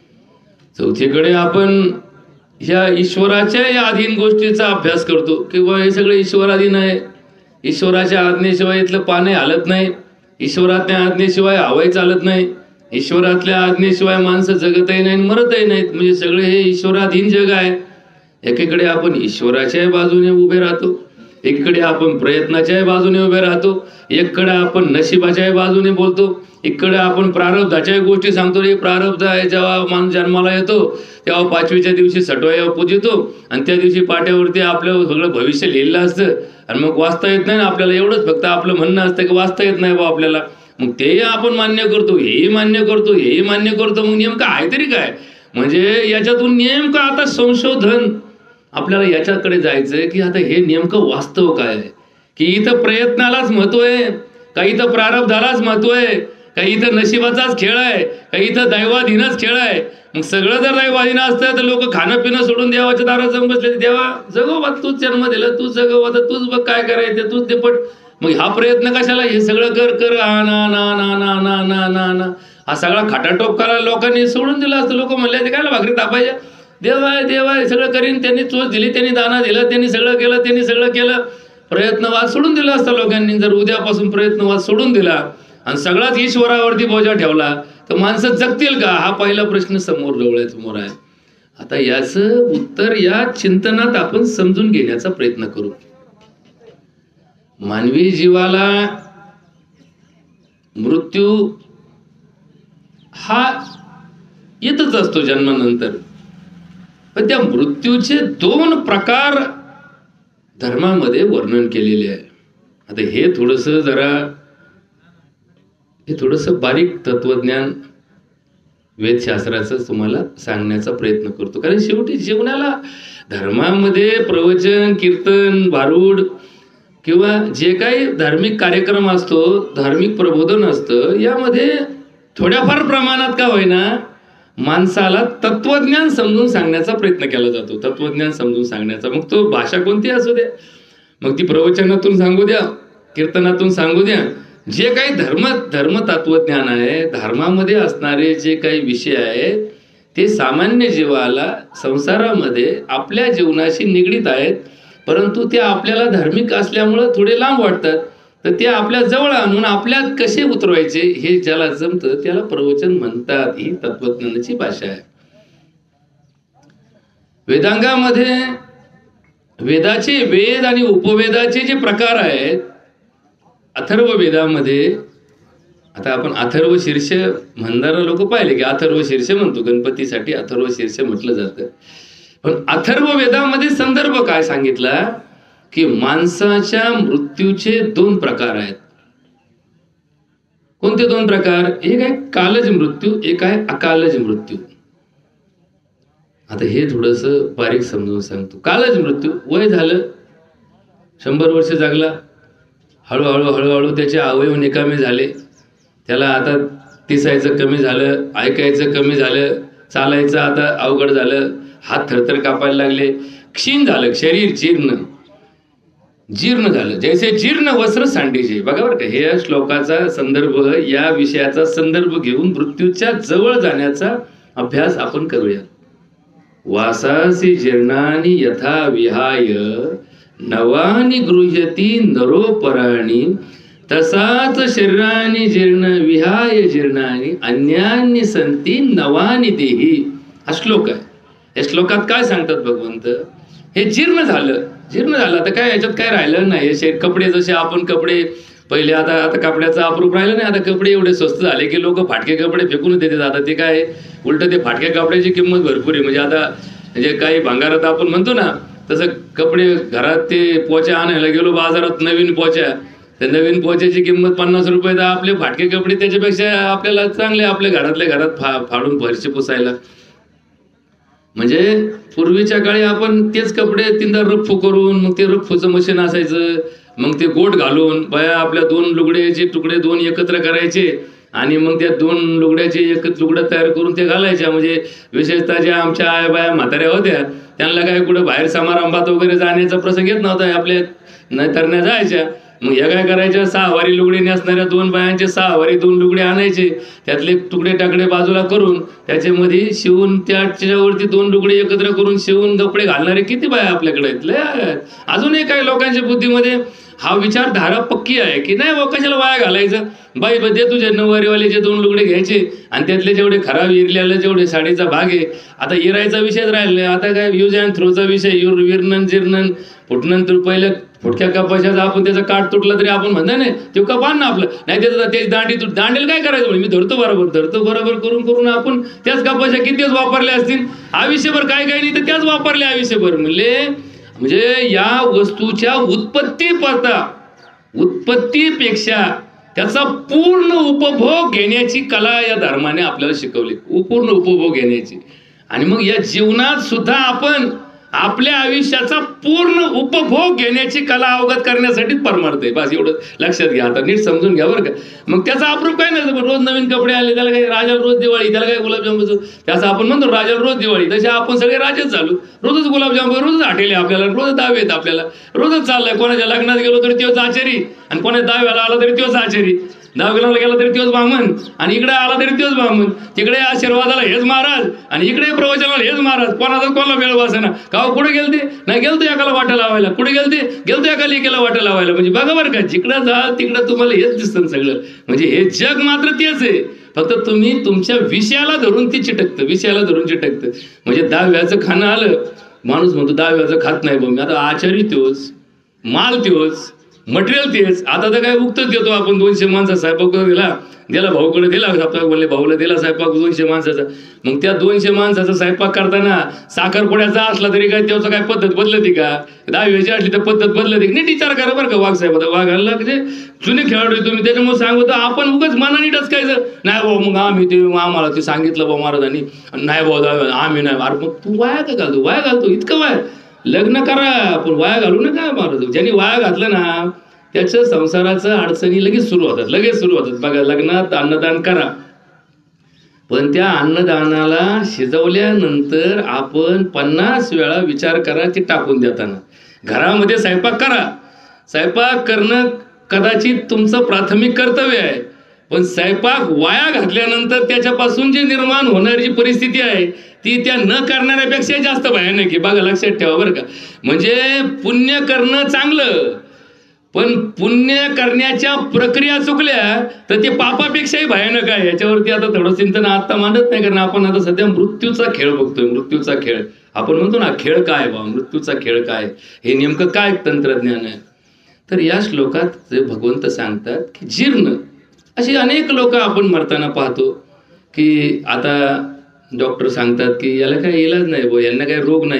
चौथीकडे आपण ह्या ईश्वराच्या या अधीन गोष्टीचा अभ्यास करतो किंवा हे सगळे ईश्वराधीन आहे, ईश्वराच्या आज्ञेशिवाय इथलं पाणी हालत नाही, ईश्वराच्या आज्ञेशिवाय हवाई चालत नाही, ईश्वरातल्या आज्ञेशिवाय माणसं जगतही नाही मरतही नाहीत, म्हणजे सगळे हे ईश्वराधीन जग आहे. एकीकडे आपण ईश्वराच्या बाजूने उभे राहतो, एकीकडे आपण प्रयत्नाच्या बाजूने उभे राहतो, एककडे आपण नशिबाच्या बाजूने बोलतो, इकडे आपण प्रारब्धाच्या गोष्टी सांगतो. हे प्रारब्ध आहे, जेव्हा माणूस जन्माला येतो तेव्हा पाचवीच्या दिवशी सटवाया पूजितो आणि त्या दिवशी पाट्यावरती आपलं सगळं भविष्य लिहिलं असतं आणि मग वाचता येत नाही ना आपल्याला, एवढंच फक्त आपलं म्हणणं असतं की वाचता येत नाही बा आपल्याला, मग ते आपण मान्य करतो, हेही मान्य करतो, हेही मान्य करतो. मग नेमकं आहे तरी काय, म्हणजे याच्यातून नेमकं आता संशोधन आपल्याला याच्याकडे जायचंय की आता हे नेमकं वास्तव काय आहे, की इथं प्रयत्नालाच महत्व आहे का इथं प्रारब्धालाच महत्व आहे, काही इथं नशिबाचाच खेळ आहे, काही इथं दैवाधीनच खेळ आहे. मग सगळं जर दैवाधीन असतं तर लोक खाणं पिणं सोडून देवाच्या दारात जाऊन बसले, देवा जगव बा, तूच जन्म दिला, तूच जगव आता, तूच बघ काय करायचं, तूच ते पट, मग हा प्रयत्न कशाला, हे सगळं कर कर आ ना ना ना ना ना ना ना ना हा सगळा खटाटोप करायला लोकांनी सोडून दिला असतं. लोक म्हणले ते काय भाकरी तापायच्या, देव आहे देव आहे सगळं करीन, त्यांनी चोच दिली, त्यांनी दाना दिला, त्यांनी सगळं केलं, त्यांनी सगळं केलं, प्रयत्नवाद सोडून दिला असता लोकांनी. जर उद्यापासून प्रयत्नवाद सोडून दिला आणि सगळाच ईश्वरावरती बोजा ठेवला तर माणसं जगतील का, हा पहिला प्रश्न समोर डोळ्यासमोर आहे. आता याचं उत्तर या चिंतनात आपण समजून घेण्याचा प्रयत्न करू. मानवी जीवाला मृत्यू हा येतच असतो जन्मानंतर, पण त्या मृत्यूचे दोन प्रकार धर्मामध्ये वर्णन केलेले आहे. आता हे थोडस जरा हे थोडस बारीक तत्वज्ञान वेदशास्त्राचं तुम्हाला सांगण्याचा प्रयत्न करतो, कारण शेवटी जीवनाला धर्मामध्ये प्रवचन कीर्तन भारूड किंवा जे काही धार्मिक कार्यक्रम असतो, धार्मिक प्रबोधन असतं, यामध्ये थोड्याफार प्रमाणात का होईना माणसाला तत्वज्ञान समजून सांगण्याचा प्रयत्न केला जातो, तत्वज्ञान समजून सांगण्याचा. मग तो भाषा कोणती असू द्या, मग ती प्रवचनातून सांगू द्या, कीर्तनातून सांगू द्या, जे काही धर्म धर्म तत्वज्ञान आहे, धर्मामध्ये असणारे जे काही विषय आहेत ते सामान्य जीवाला संसारामध्ये आपल्या जीवनाशी निगडीत आहेत, परंतु ते आपल्याला धार्मिक असल्यामुळं थोडे लांब वाटतात, तर ते आपल्या जवळ आणून आपल्यात कसे उतरवायचे हे ज्याला जमतं त्याला प्रवचन म्हणतात. ही तत्वज्ञानाची भाषा आहे. वेदांगामध्ये वेदाचे वेद आणि उपवेदाचे जे प्रकार आहेत, अथर्व वेदामध्ये, आता आपण अथर्व शीर्ष म्हणणारे लोक पाहिले की अथर्व शीर्ष म्हणतो, गणपतीसाठी अथर्व शीर्ष म्हटलं जातं, पण अथर्व वेदामध्ये संदर्भ काय सांगितला की माणसाच्या मृत्यूचे दोन प्रकार आहेत. कोणते दोन प्रकार, एक आहे कालज मृत्यू, एक आहे अकालज मृत्यू. आता हे थोडंसं बारीक समजून सांगतो. कालच मृत्यू, वय झालं, शंभर वर्ष जगला, हळूहळू हळूहळू त्याचे अवयव निकामी झाले, त्याला आता दिसायचं कमी झालं, ऐकायचं कमी झालं, चालायचं आता अवघड झालं, हात थरथर कापायला लागले, क्षीण झालं शरीर, जीर्ण जीर्ण झालं, जैसे जीर्ण वस्त्र सांडीचे. बघा बरं का, हे श्लोकाचा संदर्भ, या विषयाचा संदर्भ घेऊन मृत्यूच्या जवळ जाण्याचा अभ्यास आपण करूया. वासासी जीर्णानि यथा विहाय नवानी गृह्यती नरोपराणी, तसाच शरीरानी जीर्ण विहाय जीर्णानि अन्यान्य संती नवानी देही. हा श्लोक आहे. या श्लोकात काय सांगतात भगवंत? हे जीर्ण झालं, जीर्ण झालं, आता काय याच्यात काय राहिलं नाही. शरीर, कपडे जसे आपण कपडे पहिले, आता आता कपड्याचा अप्रूप राहिलं नाही. आता कपडे एवढे स्वस्त झाले की लोक फाटके कपडे फेकून देतात. आता ते काय उलट ते फाटक्या कपड्याची किंमत भरपूर आहे. म्हणजे आता म्हणजे काही भंगारात आपण म्हणतो ना, तसं कपडे घरात ते पोच्या आणायला गेलो बाजारात, नवीन पोच्या, त्या नवीन पोच्याची किंमत पन्नास रुपये, तर आपले फाटके कपडे त्याच्यापेक्षा आपल्याला चांगले आपल्या घरातल्या घरात फा फाडून फरशी पुसायला. म्हणजे पूर्वीच्या काळी आपण तेच कपडे तीनदा रफ्फू करून, मग ते रफ्फूचं मशीन असायचं, मग ते गोट घालून बाया आपल्या दोन लुगड्याचे तुकडे दोन एकत्र करायचे आणि मग त्या दोन लुगड्याचे एकच लुगडं तयार करून ते घालायच्या. म्हणजे विशेषतः ज्या आमच्या आया बाया म्हाताऱ्या होत्या त्यांना काय कुठं बाहेर समारंभात वगैरे जाण्याचा प्रसंग येत नव्हता, आपल्या नाही तरण्या जायच्या. मग या काय करायच्या, सहावारी लुगडे नेसणाऱ्या दोन बायांचे सहावारी दोन लुगडे आणायचे, त्यातले तुकडे टाकडे बाजूला करून त्याच्यामध्ये शिवून त्याच्यावरती दोन लुगडे एकत्र करून शिवून कपडे घालणारे किती बाया आपल्याकडे आहेत. अजूनही काही लोकांच्या बुद्धीमध्ये हा विचारधारा पक्की आहे की नाही बाबा कशाला वाया घालायचं, बाई दे तुझे नऊवारीवालेचे दोन लुगडे घ्यायचे आणि त्यातले जेवढे खराब इरलेले जेवढे साडीचा भाग आहे, आता इरायचा विषयच राहिला, आता काय यूज अँड थ्रोचा विषय, युर विरणन जिरणन फुटणं. तर पहिलं फुटक्या कपाशाचा आपण त्याचा काठ तुटला तरी आपण म्हणता नाही ते कपान ना आपलं, नाही त्याचं ते दांडी तुट दांडीला काय करायचं म्हणजे मी धरतो बरोबर धरतो बरोबर करून करून आपण त्याच कपाशा कितीच वापरल्या असतील आयुष्यभर, काय काय नाही तर त्याच वापरल्या आयुष्यभर. म्हणजे म्हणजे या वस्तूच्या उत्पत्ती पाहता उत्पत्तीपेक्षा त्याचा पूर्ण उपभोग घेण्याची कला या धर्माने आपल्याला शिकवली, पूर्ण उपभोग घेण्याची. आणि मग या जीवनात सुद्धा आपण आपल्या आयुष्याचा पूर्ण उपभोग घेण्याची कला अवगत करण्यासाठी परमार्थ आहे. बस एवढं लक्षात घ्या, आता नीट समजून घ्या बरं का. मग त्याचा अप्रूप काय नाही, रोज नवीन कपडे आले त्याला काही राजाला रोज दिवाळी, त्याला काय गुलाबजामुनचं त्याचा आपण म्हणतो राजाला रोज दिवाळी, तसे आपण सगळे राजेच झालो, रोजच गुलाबजामुन, रोजच हटेले आपल्याला, रोज दावे आहेत आपल्याला, रोजच चाललाय. कोणाच्या लग्नात गेलो तरी तोच आचारी आणि कोणाच्या दहाव्याला आला तरी तोच आचारी, दहावीला गेला तरी तोच ब्राह्मण आणि इकडे आला तरी तोच ब्राह्मण, तिकडे आशीर्वादाला हेच महाराज आणि इकडे प्रवचनाला हेच महाराज. कोणाचा कोणाला वेळ वासेना का कुठे गेलते नाही गेलतो एकाला वाटा लावायला, कुठे गेलते गेलतो एका लेकीला वाटा लावायला. म्हणजे बघा बरं का, जिकडं जाल तिकडं तुम्हाला हेच दिसतं सगळं. म्हणजे हे जग मात्र तेच आहे, फक्त तुम्ही तुमच्या विषयाला धरून ती चिटकतं, विषयाला धरून चिटकतं. म्हणजे दहाव्याचं खाणं आलं, माणूस म्हणतो दहाव्याचं खात नाही बघ मी, आता आचारी त्योच, माल त्योच, मटेरियल तेच. आता तर काय उगतच देतो आपण, दोनशे माणसा स्वयंपाक दिला दिला भाऊकडे दिला, स्वयंपाक बोलले भाऊला दिला स्वयंपाक दोनशे माणसाचा. मग त्या दोनशे माणसाचा स्वयंपाक करताना साखरपुड्याचा असला तरी काय त्याचं काय पद्धत बदलती का, दहावीची असली तर पद्धत बदलते. नीट विचार करा बरं का वाघ साहेब, आता वाघाला म्हणजे जुने खेळाडू तुम्ही, त्याच्यामुळे सांगतो आपण उगाच मनाने टचकायचं नाही भाऊ, मग आम्ही ते आम्हाला ते सांगितलं भाऊ महाराजांनी, नाही भाऊ आम्ही नाही. अरे मग तू वाया का घालतो, वाया घालतो इतकं वाया, लग्न करा पण वाया घालू नका महाराज. ज्यांनी वाया घातलं ना त्याच्या संसाराचं अडचणी लगेच सुरू होतात, लगेच सुरू होतात. बघा लग्नात अन्नदान करा, पण त्या अन्नदानाला शिजवल्यानंतर आपण पन्नास वेळा विचार करा ते टाकून देताना. घरामध्ये स्वयंपाक करा, स्वयंपाक करणं कदाचित तुमचं प्राथमिक कर्तव्य आहे, पण स्वयंपाक वाया घातल्यानंतर त्याच्यापासून जे निर्माण होणारी परिस्थिती आहे ती त्या न करणाऱ्यापेक्षा जास्त भयानक आहे. बघा लक्षात ठेवा बरं का. म्हणजे पुण्य करणं चांगलं, पण पुण्य करण्याच्या प्रक्रिया चुकल्या तर ते पापापेक्षाही भयानक आहे. याच्यावरती आता थोडं चिंतन आता मांडत नाही, कारण आपण आता सध्या मृत्यूचा खेळ बघतोय. मृत्यूचा खेळ आपण म्हणतो ना, खेळ काय बा, मृत्यूचा खेळ काय, हे नेमकं काय तंत्रज्ञान आहे. तर या श्लोकात जे भगवंत सांगतात की जीर्ण अशी अनेक लोक आपण मरताना पाहतो की आता डॉक्टर सांगतात की याला काय इलाज नाही बो, यांना काही रोग नाहीये,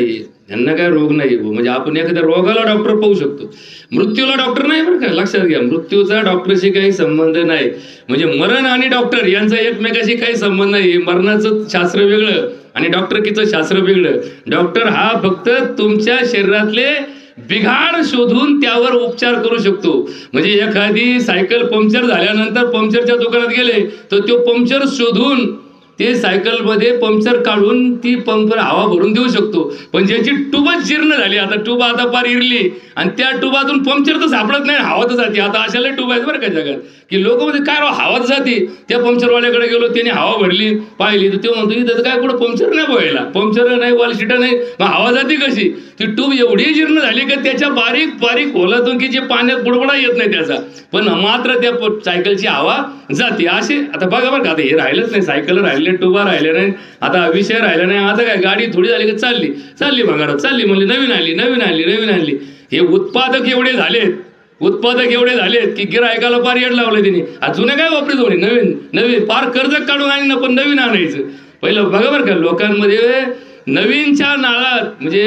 त्यांना काय रोग नाही, म्हणजे आपण एखाद्या रोगाला डॉक्टर पाहू शकतो, मृत्यूला डॉक्टर नाही बरं का, लक्षात घ्या. मृत्यूचा डॉक्टरशी काही संबंध नाही. म्हणजे मरण आणि डॉक्टर यांचा एकमेकाशी काही संबंध नाही. मरणाचं शास्त्र वेगळं आणि डॉक्टरकीचं शास्त्र वेगळं. डॉक्टर हा फक्त तुमच्या शरीरातले बिघाड शोधून त्यावर उपचार करू शकतो. म्हणजे एखादी सायकल पंक्चर झाल्यानंतर पंक्चरच्या दुकानात गेले तर तो पंक्चर शोधून ते सायकलमध्ये पंक्चर काढून ती पंक्चर हवा भरून देऊ शकतो. पण ज्याची ट्यूबच जीर्ण झाली, आता ट्यूब आता पार इरली आणि त्या ट्यूबातून पंक्चर तर सापडत नाही, हवा तर जाते. आता अशाला ट्यूब आहेत बरं का जगात, की लोक मध्ये काय हवा तर जाते. त्या पंक्चरवाल्याकडे गेलो, त्याने हवा भरली पाहिली तर तो म्हणतो इथं काय कुठं पंक्चर नाही व्हायला, पंक्चर नाही, वालशिटा नाही, मग हवा जाते कशी. ती ट्यूब एवढी जीर्ण झाली की त्याच्या बारीक बारीक खोलातून की जे पाण्यात बुडबुडा येत नाही त्याचा, पण मात्र त्या सायकलची हवा जाते. असे आता बघा बरं का, आता हे राहिलंच नाही, सायकल राहिले, ट्यूबा राहिले नाही, आता विषय राहिला नाही. आता काय गाडी थोडी झाली की चालली चालली भंगारात चालली, म्हणजे नवीन आली नवीन आली नवीन आणली. हे उत्पादक एवढे झालेत, उत्पादक एवढे झालेत की गिरायकाला पार येड लावलं तिने. जुने काय वापरीत होणे, नवीन नवीन पार कर्ज काढून आणि ना पण नवीन आणायचं. पहिलं बघा बरं का, लोकांमध्ये नवीनच्या नाळात, म्हणजे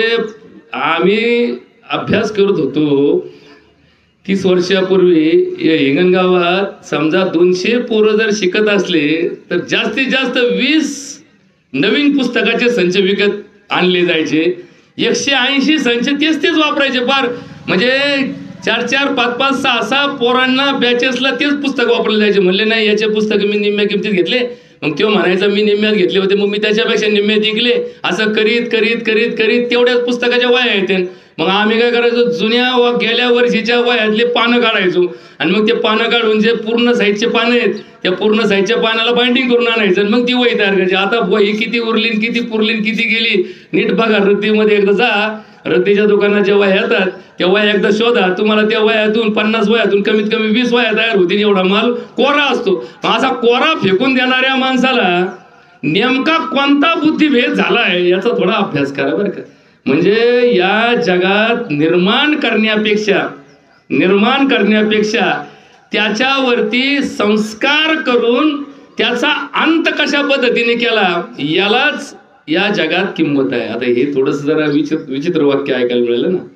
आम्ही अभ्यास करत होतो तीस वर्षापूर्वी हिंगणगावात, समजा दोनशे पोरं जर शिकत असले तर जास्तीत जास्त वीस नवीन पुस्तकाचे संच विकत आणले जायचे. एकशे ऐंशी संच तेच तेच वापरायचे पार, म्हणजे चार चार पाच पाच सहा सहा पोरांना बॅचेसला तेच पुस्तक वापरले जायचे. म्हणले नाही याचे पुस्तक मी निम्म्या किमतीत घेतले, मग तो म्हणायचा मी निम्म्यात घेतले होते, मग मी त्याच्यापेक्षा निम्म्यात विकले. असं करीत करीत करीत करीत तेवढ्याच पुस्तकाच्या वह्या येते. मग आम्ही काय करायचो, जुन्या व गेल्या वर्षीच्या वह्यातले पानं काढायचो आणि मग ते पानं काढून जे पूर्ण साईजचे पानं आहेत त्या पूर्ण साईजच्या पानाला बाइंडिंग करून आणायचं आणि मग ती वही तयार करायची. आता वही किती उरली किती पुरली किती गेली नीट बघा. रद्दीमध्ये एकदा जा, रद्दीच्या दुकानात ज्या वह्या येतात त्या वह्या एकदा शोधा, तुम्हाला त्या वह्यातून पन्नास वह्यातून कमीत कमी वीस वह्या तयार होतील. एवढा माल कोरा असतो. असा कोरा फेकून देणाऱ्या माणसाला नेमका कोणता बुद्धिभेद झालाय याचा थोडा अभ्यास करा बरं का. म्हणजे या जगात निर्माण करण्यापेक्षा निर्माण करण्यापेक्षा त्याच्यावरती संस्कार करून त्याचा अंत कशा पद्धतीने केला यालाच या जगात किंमत आहे. आता हे थोडस जरा विचित्र विचित्र वाक्य ऐकायला मिळालं ना.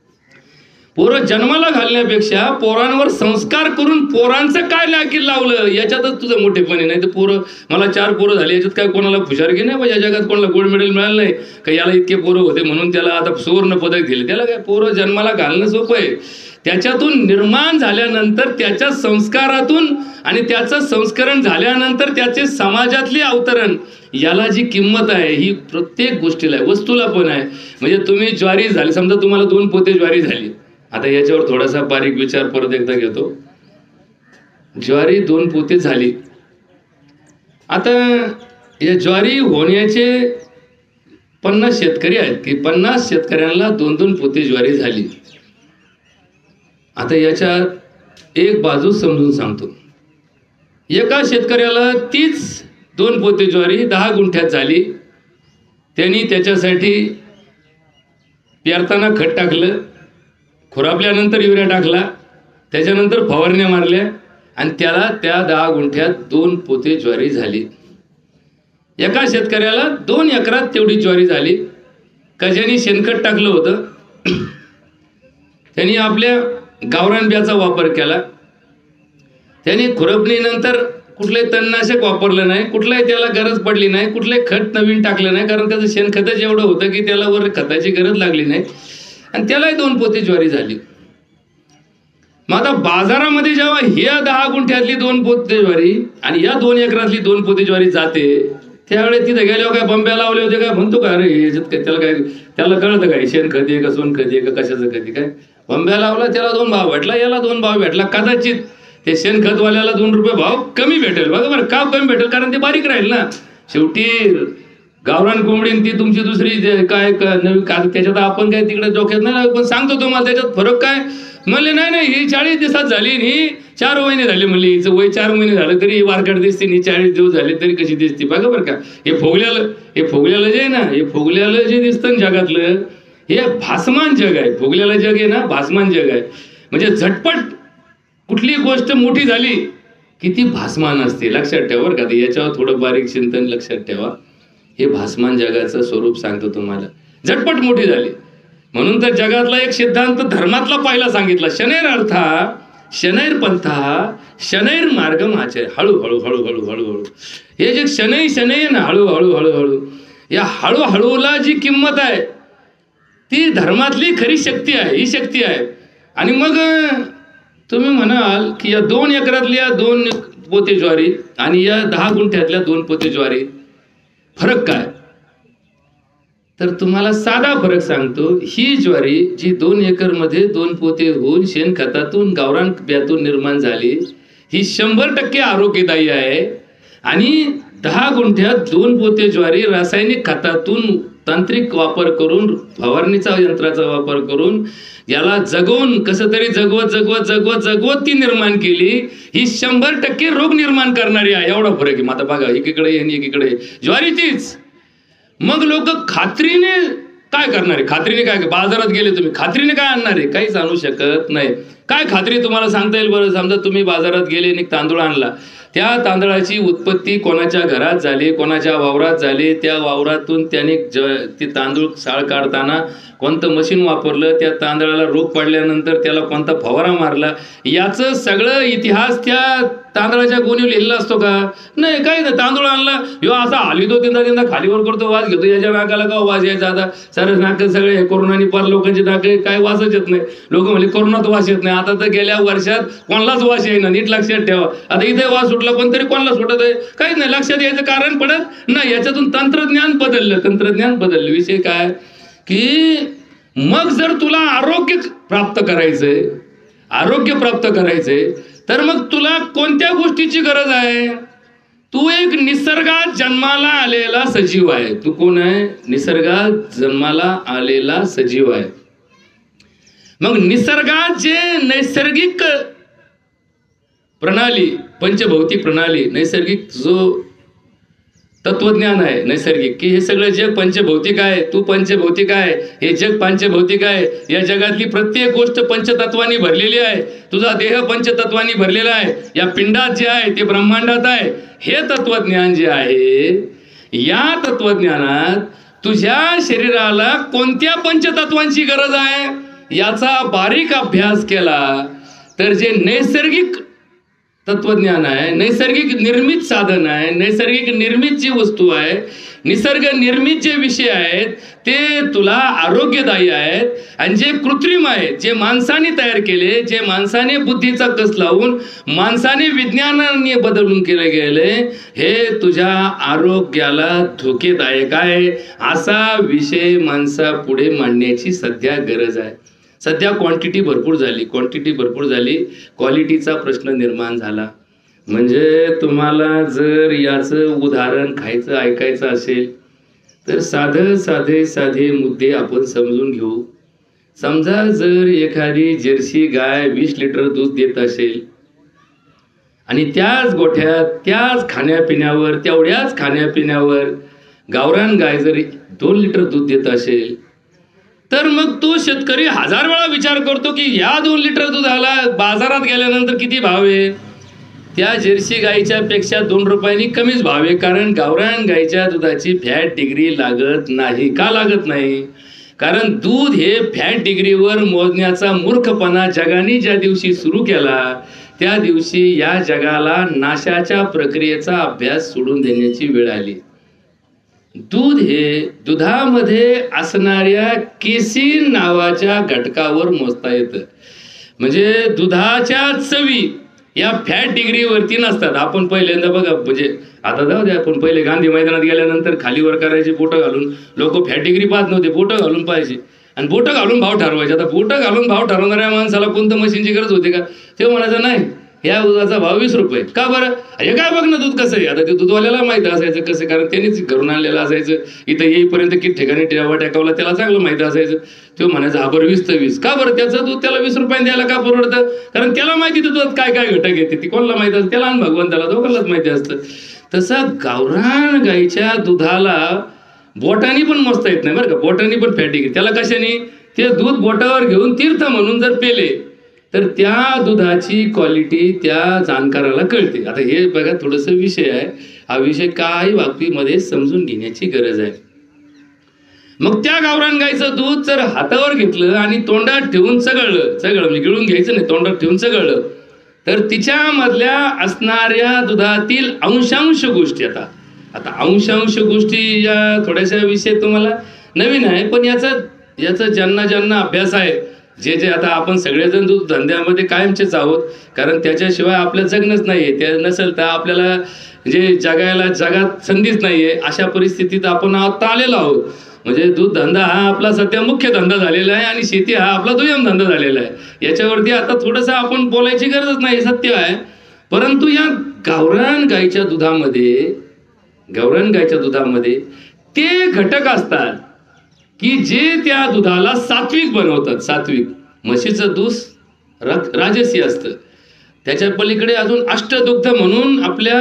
पोरं जन्माला घालण्यापेक्षा पोरांवर संस्कार करून पोरांचं काय लाकीर लावलं याच्यातच तुझं मोठेपणी. नाही तर पोरं, मला चार पोरं झाले याच्यात काय कोणाला हुशारगी नाही, या जगात कोणाला गोल्ड मेडल मिळालं नाही का, याला इतके पोरं होते म्हणून त्याला आता सुवर्ण पदक दिले. त्याला काय, पोरं जन्माला घालणं सोपं आहे. त्याच्यातून निर्माण झाल्यानंतर त्याच्या संस्कारातून आणि त्याचं संस्करण झाल्यानंतर त्याचे समाजातले अवतरण याला जी किंमत आहे ही प्रत्येक गोष्टीला आहे, वस्तूला पण आहे. म्हणजे तुम्ही ज्वारी झाली, समजा तुम्हाला दोन पोते ज्वारी झाली. आता याच्यावर थोडासा बारीक विचार परत एकदा घेतो. ज्वारी दोन पोते झाली. आता या ज्वारी होण्याचे पन्नास शेतकरी आहेत की पन्नास शेतकऱ्यांना दोन दोन पोते ज्वारी झाली. आता याच्यात एक बाजू समजून सांगतो. एका शेतकऱ्याला तीच दोन पोते ज्वारी दहा गुंठ्यात झाली. त्यांनी त्याच्यासाठी पेरताना खत टाकलं, खुरापल्यानंतर युरिया टाकला, त्याच्यानंतर फवारण्या मारल्या आणि त्याला त्या दहा गुंठ्यात दोन पोते ज्वारी झाली. एका शेतकऱ्याला दोन एकरात तेवढी ज्वारी झाली का ज्यांनी शेणखत टाकलं होतं, त्यांनी आपल्या गावरान बियाचा वापर केला, त्यांनी खुरपणीनंतर कुठलंही तणनाशक वापरलं नाही, कुठलाही त्याला गरज पडली नाही, कुठलंही खत नवीन टाकलं नाही, कारण त्याचं शेणखतच एवढं होतं की त्याला वर खताची गरज लागली नाही आणि त्यालाही दोन पोते ज्वारी झाली. मग आता बाजारामध्ये जेव्हा ह्या दहा गुंठ्यातली दोन पोते ज्वारी आणि या दोन एकरातली दोन पोते ज्वारी जाते त्यावेळेस तिथे गेल्यावर काय बंब्या लावले होते काय, म्हणतो का अरे याच्यात काय, त्याला काय त्याला कळतं काय शेणखत आहे का सोनखत आहे का कशाचं खत आहे, काय बंब्या लावला त्याला दोन भाव भेटला, याला दोन भाव भेटला. कदाचित ते शेणखतवाल्याला दोन रुपये भाव कमी भेटेल. बघा बरं का कमी भेटेल, कारण ते बारीक राहील ना. शेवटी गावरान कोंबडीन ती तुमची दुसरी काय नवी का, त्याच्यात आपण काय तिकडे डोक्यात नाही, पण सांगतो तुम्हाला त्याच्यात फरक काय. म्हणले नाही नाही ही चाळीस दिवसात झाली, ही चार महिने झाले. म्हणले हिचं वय चार महिने झालं तरी ही वारकट दिसते, ही चाळीस दिवस झाले तरी कशी दिसते. बघा बरं का, हे फोगल्याला हे फोगल्याला जे आहे ना, हे फोगल्याला जे दिसतं जगातलं हे भासमान जग आहे. फोगल्याला जग आहे ना, भासमान जग आहे. म्हणजे झटपट कुठली गोष्ट मोठी झाली की ती भासमान असते. लक्षात ठेवा बरं का, याच्यावर थोडं बारीक चिंतन लक्षात ठेवा. हे भासमान जगाचं स्वरूप सांगतो तुम्हाला. झटपट मोठी झाली. म्हणून तर जगातला एक सिद्धांत धर्मातला पहिला सांगितला, शनैर अर्था शनैर पंथा शनैर मार्गम आचर. हळूहळू हळूहळू हळूहळू हे जे शनै शनै ना हळूहळू हळूहळू, या हळूहळूला जी किंमत आहे ती धर्मातली खरी शक्ती आहे, ही शक्ती आहे. आणि मग तुम्ही म्हणाल की या दोन एकरातल्या दोन पोते ज्वारी आणि या दहा गुंठ्यातल्या दोन पोते ज्वारी फरक काय? तर तुम्हाला साधा फरक सांगतो. ही ज्वारी जी दोन एकर मध्ये दोन पोते होऊन शेणखतातून गावरान ब्यातून निर्माण झाली, ही शंभर टक्के आरोग्यदायी आहे. आणि दहा गुंठ्यात दोन पोते ज्वारी रासायनिक खतातून तांत्रिक वापर करून, फवारणीचा यंत्राचा वापर करून याला जगवून कसं तरी जगवत जगवत जगवत जगवत ती निर्माण केली, ही शंभर टक्के रोग निर्माण करणारी आहे. एवढा फरक आहे. आता बघा, एकीकडे आणि एकीकडे ज्वारी तीच. मग लोक खात्रीने काय करणारे? खात्रीने काय? बाजारात गेले तुम्ही, खात्रीने काय आणणारे? काहीच आणू शकत नाही. काय खात्री तुम्हाला सांगता येईल बरं? समजा तुम्ही बाजारात गेले आणि तांदूळ आणला, त्या तांदळाची उत्पत्ती कोणाच्या घरात झाली, कोणाच्या वावरात झाली, त्या वावरातून त्याने ज ती तांदूळ साळ काढताना कोणतं मशीन वापरलं, त्या तांदळाला रोग पडल्यानंतर त्याला कोणता फवारा मारला, याचं सगळं इतिहास त्या तांदळाच्या गोणीवर लिहिलेला असतो का? नाही, काही नाही. तांदूळ आणला, ह्यो असा हालितो तीनदा तीनदा खालीवर करतो, वास घेतो, याच्या नाकाला का वास यायचा? आता सरस नाक सगळे कोरोनानी पार लोकांची नाके काय वासच येत नाही. लोक म्हणले कोरोनात वास येत नाही. आता तर गेल्या वर्षात कोणालाच वास येईना. नीट लक्षात ठेवा. आता इथे वास सुटला पण तरी कोणाला सुटत आहे? काहीच नाही. लक्षात यायचं कारण पडत नाही. याच्यातून तंत्रज्ञान बदललं, तंत्रज्ञान बदललं. विषय काय की मग जर तुला आरोग्य प्राप्त करायचंय, आरोग्य प्राप्त करायचंय तर मग तुला कोणत्या गोष्टीची गरज आहे? तू एक निसर्गात जन्माला आलेला सजीव आहे. तू कोण आहे? निसर्गात जन्माला आलेला सजीव आहे. मग निसर्गात जे नैसर्गिक प्रणाली, पंचभौतिक प्रणाली, नैसर्गिक जो तत्वज्ञान आहे नैसर्गिक, की हे सगळं जग पंचभौतिक आहे, तू पंचभौतिक आहे, हे जग पंचभौतिक आहे. या जगातली प्रत्येक गोष्ट पंचतत्वांनी भरलेली आहे. तुझा देह पंचतत्वांनी भरलेला आहे. या पिंडात जे आहे ते ब्रह्मांडात आहे. हे तत्वज्ञान जे आहे, या तत्वज्ञानात तुझ्या शरीराला कोणत्या पंचतत्वांची गरज आहे याचा बारीक अभ्यास केला तर जे नैसर्गिक तत्वज्ञान आहे, नैसर्गिक निर्मित साधन आहे, नैसर्गिक निर्मित जी वस्तू आहे, निसर्ग निर्मित जे विषय आहेत ते तुला आरोग्यदायी आहेत. आणि जे कृत्रिम आहेत, जे माणसाने तयार केले, जे माणसाने बुद्धीचा कस लावून माणसाने विज्ञानाने बदलून केले गेले, हे तुझ्या आरोग्याला धोकेदायक आहे. असा विषय माणसा पुढे मांडण्याची सध्या गरज आहे. सध्या क्वांटिटी भरपूर झाली, क्वांटिटी भरपूर झाली, क्वालिटीचा प्रश्न निर्माण झाला. म्हणजे तुम्हाला जर याचं उदाहरण खायचं ऐकायचं असेल तर साधे साधे साधे मुद्दे आपण समजून घेऊ. समजा जर एखादी जर्सी गाय वीस लिटर दूध देत असेल आणि त्याच गोठ्यात त्याच खाण्यापिण्यावर तेवढ्याच खाण्यापिण्यावर गावरान गाय जर दोन लिटर दूध देत असेल तर मग तो शेतकरी हजार वेळा विचार करतो की या दोन लिटर दुधाला बाजारात गेल्यानंतर किती भाव आहे. त्या जर्सी गाईच्या पेक्षा दोन रुपयांनी कमीच भाव आहे. कारण गावरान गाईच्या दुधाची फॅट डिग्री लागत नाही. का लागत नाही? कारण दूध हे फॅट डिग्रीवर मोजण्याचा मूर्खपणा जगाने ज्या दिवशी सुरू केला त्या दिवशी या जगाला नाशाच्या प्रक्रियेचा अभ्यास सोडून देण्याची वेळ आली. दूध हे दुधामध्ये असणाऱ्या केसीन नावाच्या घटकावर मोजता येतं. म्हणजे दुधाच्या चवी या फॅट डिग्रीवरती नसतात. आपण पहिल्यांदा बघा, म्हणजे आता जाऊ द्या, आपण पहिले गांधी मैदानात गेल्यानंतर खालीवर करायचे बोटं घालून. लोक फॅट डिग्री पाहत नव्हते, बोटं घालून पाहिजे आणि बोटं घालून भाव ठरवायचे. आता बोटं घालून भाव ठरवणाऱ्या माणसाला कोणतं मशीनची गरज होती का? ते म्हणायचं नाही या दुधाचा भाव वीस रुपये. का बरं? हे काय बघ ना दूध कसं आहे. आता ते दूधवाल्याला माहिती असायचं कसं, कारण त्यांनीच घरून आणलेलं असायचं. इथं येईपर्यंत किती ठिकाणी टेवा टाकावला त्याला चांगलं माहिती असायचं. तो म्हणायचं हा बरं वीस तर वीस. का बरं? त्याचं दूध त्याला वीस रुपयाने द्यायला का परवडतं? कारण त्याला माहिती दुधात काय काय घटक येते. ती कोणाला माहिती असतं? त्याला आणि भगवंताला दोघांनाच माहिती असतं. तसं गावरान गाईच्या दुधाला बोटानी पण मोजता येत नाही बरं का. बोटानी पण फॅट डिग्री. त्याला कशाने? ते दूध बोटावर घेऊन तीर्थ म्हणून जर पेले तर त्या दुधाची क्वालिटी त्या जाणकाराला कळते. आता हे बघा थोडंसं विषय आहे. हा विषय काही बाबतीमध्ये समजून घेण्याची गरज आहे. मग त्या गावरान गाईचं दूध जर हातावर घेतलं आणि तोंडात ठेवून चगळलं, चगळलं म्हणजे गिळून घ्यायचं नाही, तोंडात ठेवून चगळलं, तर तिच्यामधल्या असणाऱ्या दुधातील अंशांश गोष्टी, आता आता अंशांश गोष्टी या थोड्याशा विषय तुम्हाला नवीन आहे, पण याचा याचा ज्यांना ज्यांना अभ्यास आहे, जे जे आता आपण सगळेजण दूध धंद्यामध्ये कायमचेच आहोत, कारण त्याच्याशिवाय आपलं जगणंच नाहीये, त्या नसेल तर आपल्याला जे जगायला जगात संधीच नाहीये, अशा परिस्थितीत आपण आता आलेलो आहोत. म्हणजे दूध धंदा हा आपला सध्या मुख्य धंदा झालेला आहे आणि शेती हा आपला दुय्यम धंदा झालेला आहे. याच्यावरती आता थोडंसं आपण बोलायची गरजच नाही, सत्य आहे. परंतु या गावरान गाईच्या दुधामध्ये गावरान गाईच्या दुधामध्ये ते घटक असतात की जे त्या दुधाला सात्विक बनवतात. सात्विक म्हशीचं दूध राजसी असतं. त्याच्या पलीकडे अजून अष्टदुग्ध म्हणून आपल्या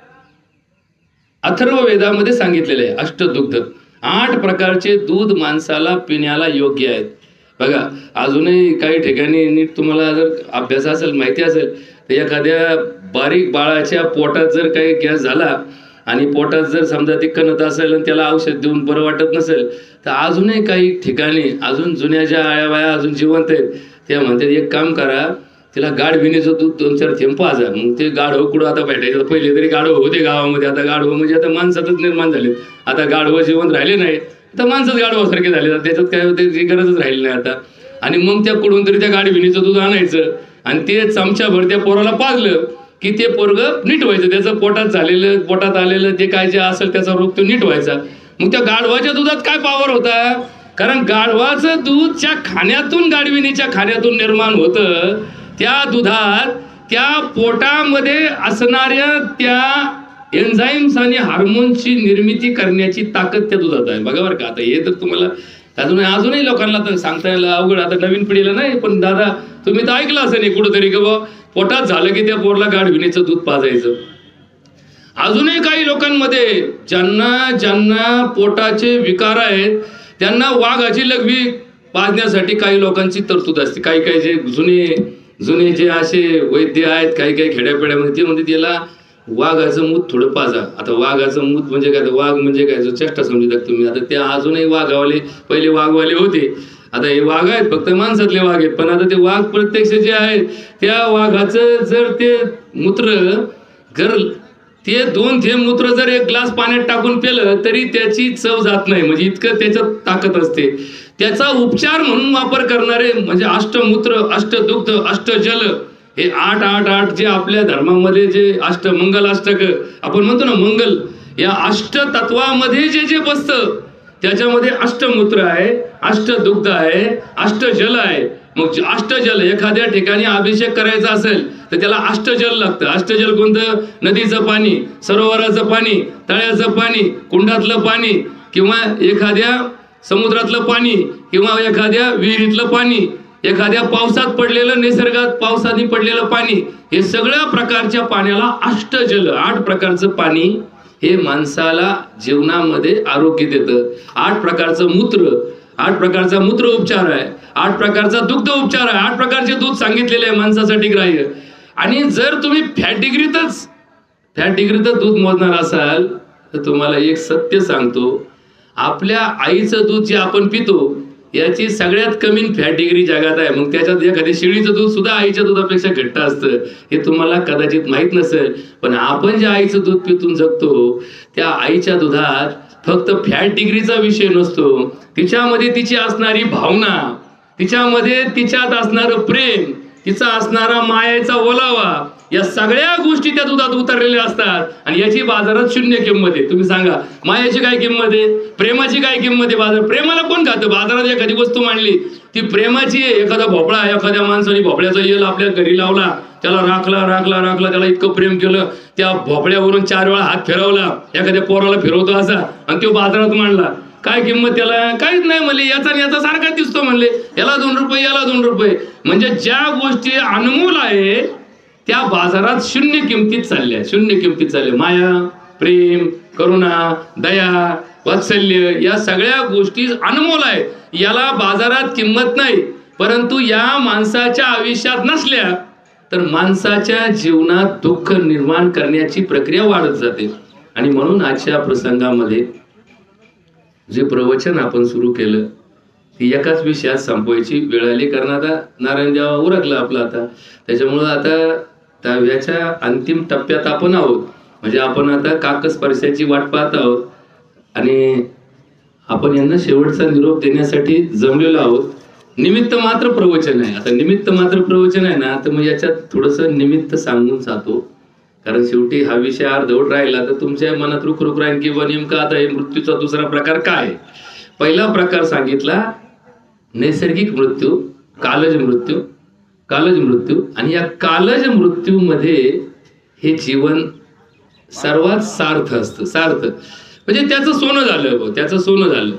अथर्व वेदामध्ये सांगितलेलं आहे. अष्टदुग्ध आठ प्रकारचे दूध माणसाला पिण्याला योग्य आहेत. बघा, अजूनही काही ठिकाणी नीट तुम्हाला जर अभ्यास असेल, माहिती असेल, तर एखाद्या बारीक बाळाच्या पोटात जर काही गॅस झाला आणि पोटात जर समजा ते कणत असेल आणि त्याला औषध देऊन बरं वाटत नसेल, तर अजूनही काही ठिकाणी अजून जुन्या ज्या आया बाया अजून जिवंत आहेत त्या म्हणतात, एक काम करा, तिला गाढ भिनेचं दूध दोन चार थेंब पाजा. मग ते गाढव कुठं आता भेटायचं, पहिले तरी गाढव होते गावामध्ये, आता गाढव म्हणजे आता माणसातच निर्माण झाले. आता गाढवं जिवंत राहिले नाही, तर माणसंच गाढवासारखे झाले, त्याच्यात काय होते गरजच राहिली नाही आता. आणि मग त्या कुठून तरी त्या गाढ भिनेचं दूध आणायचं आणि ते चमच्याभर त्या पोराला पाजलं की ते पोरग नीट व्हायचं, त्याचं पोटात झालेलं पोटात आलेलं ते काय जे असेल त्याचा रोग तो नीट व्हायचा. मग त्या गाढवाच्या दुधात काय पावर होता, कारण गाढवाचं दूधच्या खाण्यातून, गाढविणीच्या खाण्यातून निर्माण होतं. त्या दुधात त्या पोटामध्ये असणाऱ्या त्या एन्झाईम्स आणि हार्मोन्सची निर्मिती करण्याची ताकद त्या दुधात आहे. बघा बरं का, आता हे तर तुम्हाला अजून अजूनही लोकांना तर सांगता यायला अवघड, आता नवीन पिढीला नाही, पण दादा तुम्ही तर ऐकलं असं नाही कुठंतरी की बाबा पोटात झालं की त्या पोरला गाढविणीचं दूध पाजायचं. अजूनही काही लोकांमध्ये ज्यांना ज्यांना पोटाचे विकार आहेत त्यांना वाघाची लघवी पाजण्यासाठी काही लोकांची तरतूद असते. काही काही जे जुने जुने जे असे वैद्य आहेत काही काही खेड्यापेड्यामध्ये, ते म्हणजे त्याला वाघाचं मूत थोडं पाजा. आता वाघाचं मूत म्हणजे काय, वाघ म्हणजे काय, जो चेष्टा समजतात तुम्ही. आता त्या अजूनही वाघावाले पहिले वाघवाले होते, आता हे वाघ आहेत फक्त माणसातले वाघ आहेत, पण आता ते वाघ प्रत्यक्ष जे आहेत त्या वाघाचं जर ते मूत्र जर ते दोन थेंब मूत्र जर एक ग्लास पाण्यात टाकून पेलं तरी त्याची चव जात नाही, म्हणजे इतकं त्याच्यात ताकद असते. त्याचा उपचार म्हणून वापर करणारे म्हणजे अष्टमूत्र, अष्टदुग्ध, अष्टजल, हे आठ आठ आठ जे आपल्या धर्मामध्ये जे अष्ट मंगल अष्टक आपण म्हणतो ना, मंगल, या अष्ट तत्वामध्ये जे जे बसतं त्याच्यामध्ये अष्टमूत्र आहे, अष्टदुग्ध आहे, अष्टजल आहे. मग अष्टजल, एखाद्या ठिकाणी अभिषेक करायचा असेल तर त्याला अष्टजल लागतं. अष्टजल कोणतं, नदीचं पाणी, सरोवराचं पाणी, तळ्याचं पाणी, कुंडातलं पाणी, किंवा एखाद्या समुद्रातलं पाणी, किंवा एखाद्या विहिरीतलं पाणी, एखाद्या पावसात पडलेलं, निसर्गात पावसाने पडलेलं पाणी, हे सगळ्या प्रकारच्या पाण्याला अष्टजल, आठ प्रकारचं पाणी हे माणसाला जीवनामध्ये आरोग्य देतं. आठ प्रकारचं मूत्र, आठ प्रकारचा मूत्र उपचार आहे, आठ प्रकारचा दुग्ध उपचार आहे, आठ प्रकारचे दूध सांगितलेले आहे माणसासाठी ग्राह्य. आणि जर तुम्ही फॅट डिग्रीतच फॅट डिग्रीतच दूध मोजणार असाल तर तुम्हाला एक सत्य सांगतो, आपल्या आईचं दूध जे आपण पितो याची सगळ्यात कमी फॅट डिग्री जगात आहे. मग त्याच्यात एखाद्या शेळीचं दूध सुद्धा आईच्या दुधापेक्षा घट्ट असतं, हे तुम्हाला कदाचित माहित नसेल. पण आपण जे आईचं दूध पितून जगतो त्या आईच्या दुधात फक्त फॅट डिग्रीचा विषय नसतो, तिच्यामध्ये तिची असणारी भावना, तिच्यामध्ये तिच्यात असणारं प्रेम, तिचा असणारा मायेचा ओलावा, या सगळ्या गोष्टी त्या दुधात उतरलेल्या असतात. आणि याची बाजारात शून्य किंमत आहे. तुम्ही सांगा, मायाची काय किंमत आहे, प्रेमाची काय किंमत आहे बाजार? प्रेमाला कोण खातं? बाजारात एखादी वस्तू मांडली ती प्रेमाची आहे. एखादा भोपळा, एखाद्या माणसाने भोपळ्याचा येल आपल्या घरी लावला, त्याला राखला राखला राखला त्याला इतकं प्रेम केलं, त्या भोपळ्यावरून चार वेळा हात फिरवला, एखाद्या पोराला फिरवतो असा, आणि तो बाजारात मांडला, काय किंमत त्याला? काहीच नाही म्हणले, याचा याचा सारखा दिसतो म्हणले, याला दोन रुपये याला दोन रुपये. म्हणजे ज्या गोष्टी अनमोल आहे त्या बाजारात शून्य किमतीत चालल्या, शून्य किमतीत चालल्या. माया, प्रेम, करुणा, दया, वात्सल्य, या सगळ्या गोष्टी अनमोल आहेत, याला बाजारात किंमत नाही. परंतु या माणसाच्या आयुष्यात नसल्या तर माणसाच्या जीवनात दुःख निर्माण करण्याची प्रक्रिया वाढत जाते. आणि म्हणून आजच्या प्रसंगामध्ये जे प्रवचन आपण सुरू केलं ती एकाच विषयात संपवायची वेळ आली, कारण आता नारायण जेव्हा उरकलं आपलं आता, त्याच्यामुळं आता दहाव्याच्या अंतिम टप्प्यात आपण आहोत. म्हणजे आपण आता काकस्पर्शाची वाट पाहत आहोत आणि आपण यांना शेवटचा निरोप देण्यासाठी जमलेलो आहोत. निमित्त मात्र प्रवचन आहे. आता निमित्त मात्र प्रवचन आहे ना, तर मग याच्यात थोडंसं निमित्त सांगून जातो, कारण शेवटी हा विषय अर्धवट राहिला तर तुमच्या मनात रुख रुख राहील की नेमका आता हे मृत्यूचा दुसरा प्रकार काय. पहिला प्रकार सांगितला नैसर्गिक मृत्यू, कालज मृत्यू. कालज मृत्यू आणि या कालज मृत्यूमध्ये हे जीवन सर्वात सार्थ असतं. सार्थ म्हणजे त्याचं सोनं झालं, त्याचं सोनं झालं.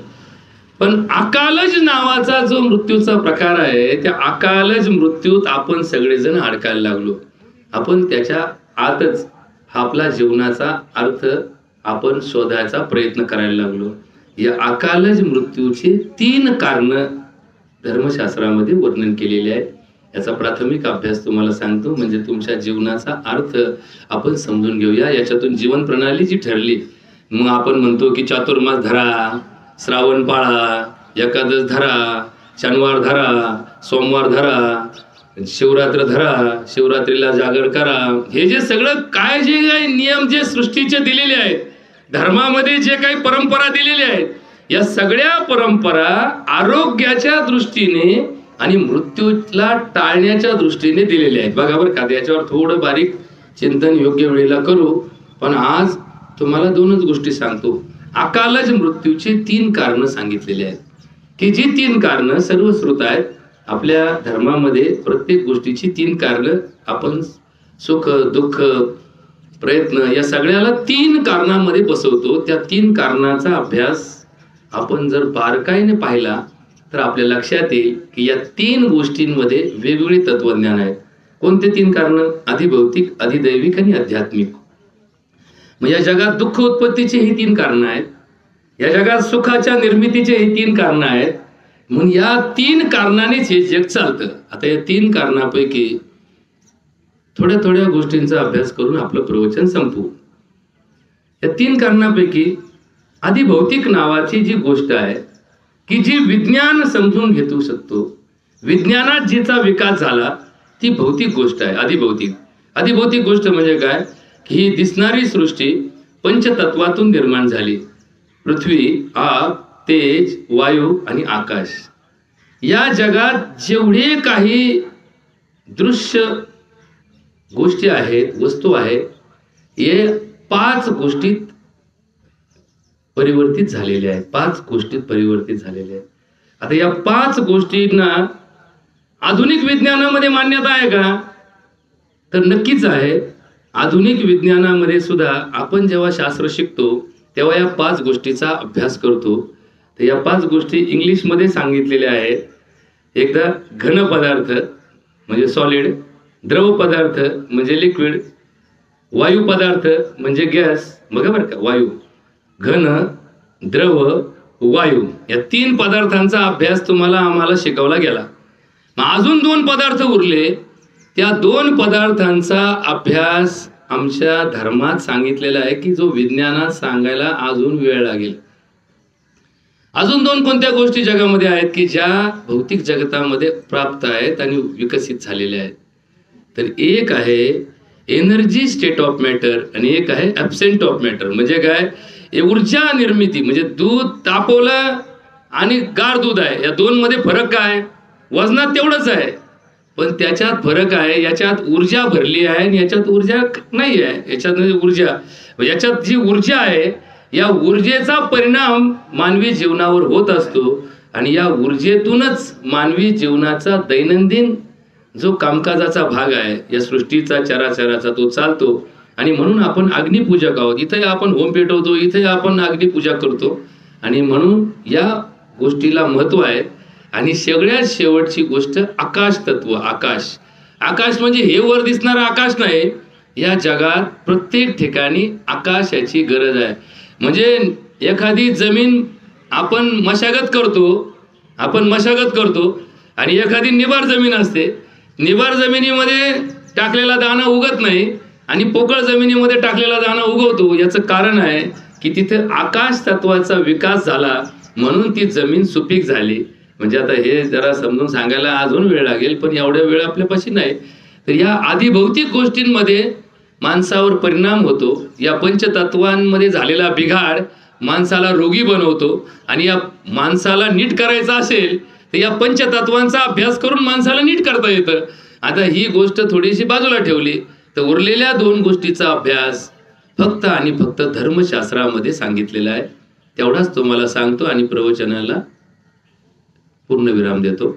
पण अकालज नावाचा जो मृत्यूचा प्रकार आहे, त्या अकालज मृत्यूत आपण सगळेजण अडकायला लागलो. आपण त्याच्या आतच आपला जीवनाचा अर्थ आपण शोधायचा प्रयत्न करायला लागलो. या अकालज मृत्यूची तीन कारण धर्मशास्त्रामध्ये वर्णन केलेले आहे. याचा प्राथमिक अभ्यास तुम्हाला सांगतो, म्हणजे तुमच्या जीवनाचा अर्थ आपण समजून घेऊया. याच्यातून जीवन प्रणाली जी ठरली, मग आपण म्हणतो की चातुर्मास धरा, श्रावण पाळा, एकादश धरा, शनिवार धरा, सोमवार धरा, शिवरात्र धरा, शिवरात्रीला जागर करा. हे जे सगळं काय जे काही नियम जे सृष्टीचे दिलेले आहेत, धर्मामध्ये जे काही परंपरा दिलेल्या आहेत, या सगळ्या परंपरा आरोग्याच्या दृष्टीने आणि मृत्यूला टाळण्याच्या दृष्टीने दिलेल्या आहेत. बघा बरं का, याच्यावर थोडं बारीक चिंतन योग्य वेळेला करू. पण आज तुम्हाला दोनच गोष्टी सांगतो. अकालज मृत्यूची तीन कारणं सांगितलेली आहेत, की जी तीन कारणं सर्वश्रुत आहेत. आपल्या धर्मामध्ये प्रत्येक गोष्टीची तीन कारणं, आपण सुख दुःख प्रयत्न या सगळ्याला तीन कारणांमध्ये बसवतो. त्या तीन कारणाचा अभ्यास आपण जर बारकाईने पाहिला तर आपल्या लक्षात येईल की या तीन गोष्टींमध्ये वेगवेगळे तत्वज्ञान आहेत. कोणते तीन कारण? अधिभौतिक, अधिदैविक आणि आध्यात्मिक. मग या जगात दुःख उत्पत्तीची ही तीन कारणं आहेत, या जगात सुखाच्या निर्मितीचे ही तीन कारणं आहेत. म्हणून या तीन कारणानेच हे जग चालतं. आता या तीन कारणापैकी थोड्या थोड्या गोष्टींचा अभ्यास करून आपलं प्रवचन संपवू. या तीन कारणापैकी अधिभौतिक नावाची जी गोष्ट आहे, की जी विज्ञान समजून घेऊ शकतो, विज्ञानात जिचा विकास झाला, ती भौतिक गोष्ट आहे. अधिभौतिक अधिभौतिक गोष्ट म्हणजे काय, की ही दिसणारी सृष्टी पंचतत्वातून निर्माण झाली. पृथ्वी, आग, तेज, वायू आणि आकाश. या जगात जेवढे काही दृश्य गोष्टी आहेत, वस्तू आहेत, हे पाच गोष्टीत परिवर्तित झालेले आहेत. पाच गोष्टीत परिवर्तित झालेले आहेत. आता या पाच गोष्टींना आधुनिक विज्ञानामध्ये मान्यता आहे का? तर नक्कीच आहे. आधुनिक विज्ञानामध्ये सुद्धा आपण जेव्हा शास्त्र शिकतो तेव्हा या पाच गोष्टीचा अभ्यास करतो. तर या पाच गोष्टी इंग्लिशमध्ये सांगितलेल्या आहेत. एकदा घन पदार्थ म्हणजे सॉलिड, द्रव पदार्थ म्हणजे लिक्विड, वायू पदार्थ म्हणजे गॅस. बघा बरं का, वायू, घन, द्रव, वायू या तीन पदार्थांचा अभ्यास तुम्हाला आम्हाला शिकवला गेला. मग अजून दोन पदार्थ उरले. त्या दोन पदार्थांचा अभ्यास आमच्या धर्मात सांगितलेला आहे, की जो विज्ञानात सांगायला अजून वेळ लागेल. अजून दोन कोणत्या गोष्टी जगामध्ये आहेत की ज्या भौतिक जगतामध्ये प्राप्त आहेत आणि विकसित झालेल्या आहेत? तर एक आहे एनर्जी स्टेट ऑफ मॅटर आणि एक आहे ॲब्सेंट ऑफ मॅटर. म्हणजे काय, ऊर्जा निर्मिती म्हणजे दूध तापवलं आणि गार दूध आहे, या दोन मध्ये फरक काय? वजनात तेवढंच आहे, पण त्याच्यात फरक आहे. याच्यात ऊर्जा भरली आहे आणि याच्यात ऊर्जा नाही आहे. याच्यात ऊर्जा, याच्यात जी ऊर्जा आहे, या ऊर्जेचा परिणाम मानवी जीवनावर होत असतो आणि या ऊर्जेतूनच मानवी जीवनाचा दैनंदिन जो कामकाजाचा भाग आहे या सृष्टीचा चराचराचा तो चालतो. आणि म्हणून आपण अग्निपूजक आहोत. इथे आपण होम पेटवतो, इथे आपण अग्निपूजा करतो आणि म्हणून या गोष्टीला महत्व आहे. आणि सगळ्यात शेवटची गोष्ट आकाश तत्व. आकाश आकाश म्हणजे हे वर दिसणारं आकाश नाही, या जगात प्रत्येक ठिकाणी आकाशाची गरज आहे. म्हणजे एखादी जमीन आपण मशागत करतो, आपण मशागत करतो आणि एखादी निबार जमीन असते, निबार जमिनीमध्ये टाकलेला दाणा उगत नाही आणि पोकळ जमिनीमध्ये टाकलेला दाणा उगवतो. याचं कारण आहे की तिथे आकाश तत्वाचा विकास झाला म्हणून ती जमीन सुपीक झाली. म्हणजे आता हे जरा समजून सांगायला अजून वेळ लागेल, पण एवढ्या वेळ आपल्यापाशी नाही. तर या आदिभौतिक गोष्टींमध्ये माणसावर परिणाम होतो. या पंचतत्वांमध्ये झालेला बिघाड माणसाला रोगी बनवतो. आणि या माणसाला नीट करायचं असेल तर या पंचतत्वांचा अभ्यास करून माणसाला नीट करता येतं. आता ही गोष्ट थोडीशी बाजूला ठेवली तर उरलेल्या दोन गोष्टीचा अभ्यास फक्त आणि फक्त धर्मशास्त्रामध्ये सांगितलेला आहे. तेवढाच तुम्हाला सांगतो आणि प्रवचनाला पूर्णविराम देतो.